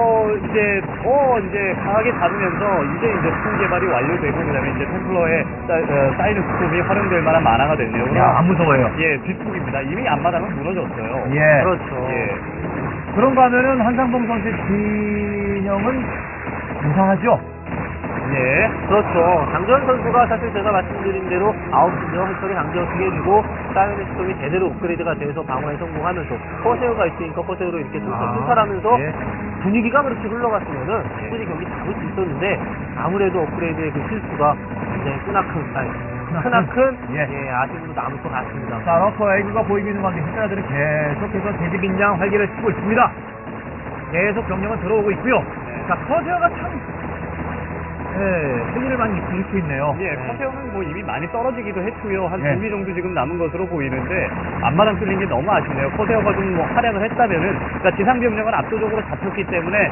더 이제 강하게 잡으면서 이제 스톤 개발이 완료되고 그다음에 이제 템플러의 사이드 스톰이 활용될 만한 만화가 됐네요. 야, 안 무서워요. 예, 뒷북입니다. 이미 앞마당은 무너졌어요. 예. 그렇죠. 예. 그런가 하면은 한상봉 선수의 진영은 이상하죠? 예. 그렇죠. 장전 선수가 사실 제가 말씀드린 대로 9시죠. 팩토리 강제 어떻게 해주고, 사이오닉스톰이 제대로 업그레이드가 돼서 방어에 성공하면서, 커세어가 있으니까 커세어로 이렇게 순찰하면서 예. 분위기가 그렇게 흘러갔으면은 충분히 경기 잡을 수 있었는데, 아무래도 업그레이드의 그 실수가 굉장히 크나큰 예. 아쉬움으로 남을 것 같습니다. 자, 러커 에그가 보이고 있는 관계 히드라들은 계속해서 대지빈장 활기를 치고 있습니다. 계속 병력은 들어오고 있고요. 자, 커세어가 참 승리를 많이 일으키고 있네요. 예, 커세어는 뭐 이미 많이 떨어지기도 했고요. 한 예. 2위 정도 지금 남은 것으로 보이는데 앞마당 뚫린 게 너무 아쉽네요. 커세어가 좀 뭐 활약을 했다면은 그러니까 지상 병력은 압도적으로 잡혔기 때문에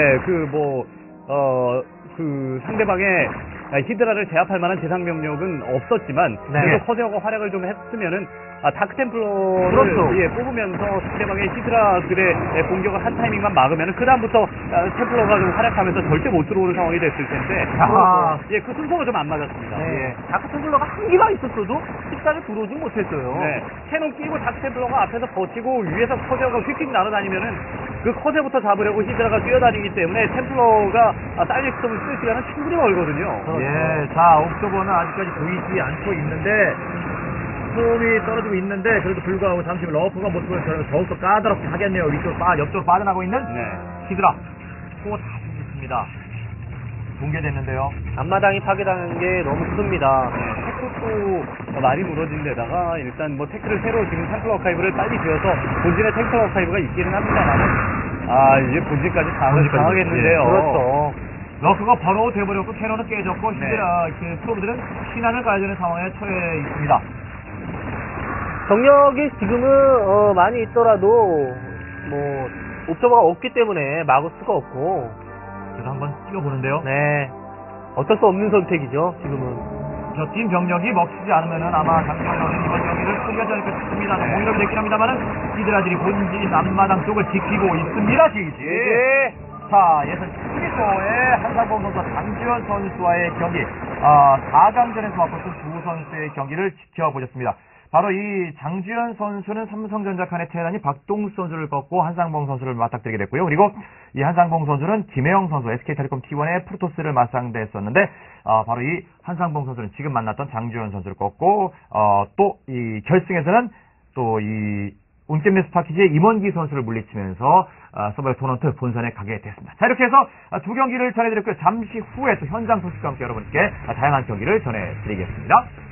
그 상대방의 히드라를 제압할 만한 지상 병력은 없었지만 네. 그래도 커세어가 활약을 좀 했으면은 다크템플러를 그렇죠. 예, 뽑으면서 상대방의 히드라들의 공격을 한 타이밍만 막으면은 그 다음부터 템플러가 좀 활약하면서 절대 못 들어오는 상황이 됐을 텐데 아. 예, 그 순서가 좀 안 맞았습니다. 네. 다크템플러가 한 기가 있었어도 식사를 들어오지 못했어요. 네. 캐논 끼고 다크템플러가 앞에서 버티고 위에서 커세어가 휙휙 날아다니면은 그 커세부터 잡으려고 히드라가 뛰어다니기 때문에 템플러가 사이렉스톰을 쓸 시간은 충분히 멀거든요. 예, 자, 옥토버는 아직까지 보이지 않고 있는데, 폼이 떨어지고 있는데, 그래도 불구하고 잠시 러커가 모습을 더욱더 까다롭게 하겠네요. 옆쪽으로 빠져나가고 있는 네. 히드라. 또 다시 있습니다. 붕괴됐는데요. 앞마당이 파괴당한 게 너무 큽니다. 태클도 많이 무너진 데다가 일단 뭐 태클을 새로 지금 템플 어카이브를 빨리 지어서 본진에 템플 어카이브가 있기는 합니다만 이제 본진까지 당하겠는데요. 예. 그렇죠. 러크가 바로 돼버렸고 캐논은 깨졌고 프로브들은 피난을 가야 되는 상황에 처해 있습니다. 경력이 지금은 많이 있더라도 뭐 옵저버가 없기 때문에 막을 수가 없고 그래서 한번 찍어보는데요. 네 어쩔 수 없는 선택이죠 지금은. 저 팀 병력이 먹히지 않으면은 아마 장병력은 이번 경기를 포기하지 않을까 싶습니다. 공격이 됐긴 합니다만은 이드라들이 본진 앞마당 쪽을 지키고 있습니다. 지지. 네. 자, 예선 12조의 한상봉 선수와 장지현 선수와의 경기, 4강전에서 맞붙은 두 선수의 경기를 지켜보셨습니다. 바로 이 장지현 선수는 삼성전자 칸의 테란이 박동수 선수를 꺾고 한상봉 선수를 맞닥뜨리게 됐고요. 그리고 이 한상봉 선수는 김혜영 선수, SK텔레콤 T1의 프로토스를 맞상대했었는데, 바로 이 한상봉 선수는 지금 만났던 장지현 선수를 꺾고, 또 이 결승에서는 또 이 운게임네스 파키지의 임원기 선수를 물리치면서 서바이벌 토너먼트 본선에 가게 됐습니다. 자, 이렇게 해서 두 경기를 전해드렸고요. 잠시 후에 또 현장 소식과 함께 여러분께 다양한 경기를 전해드리겠습니다.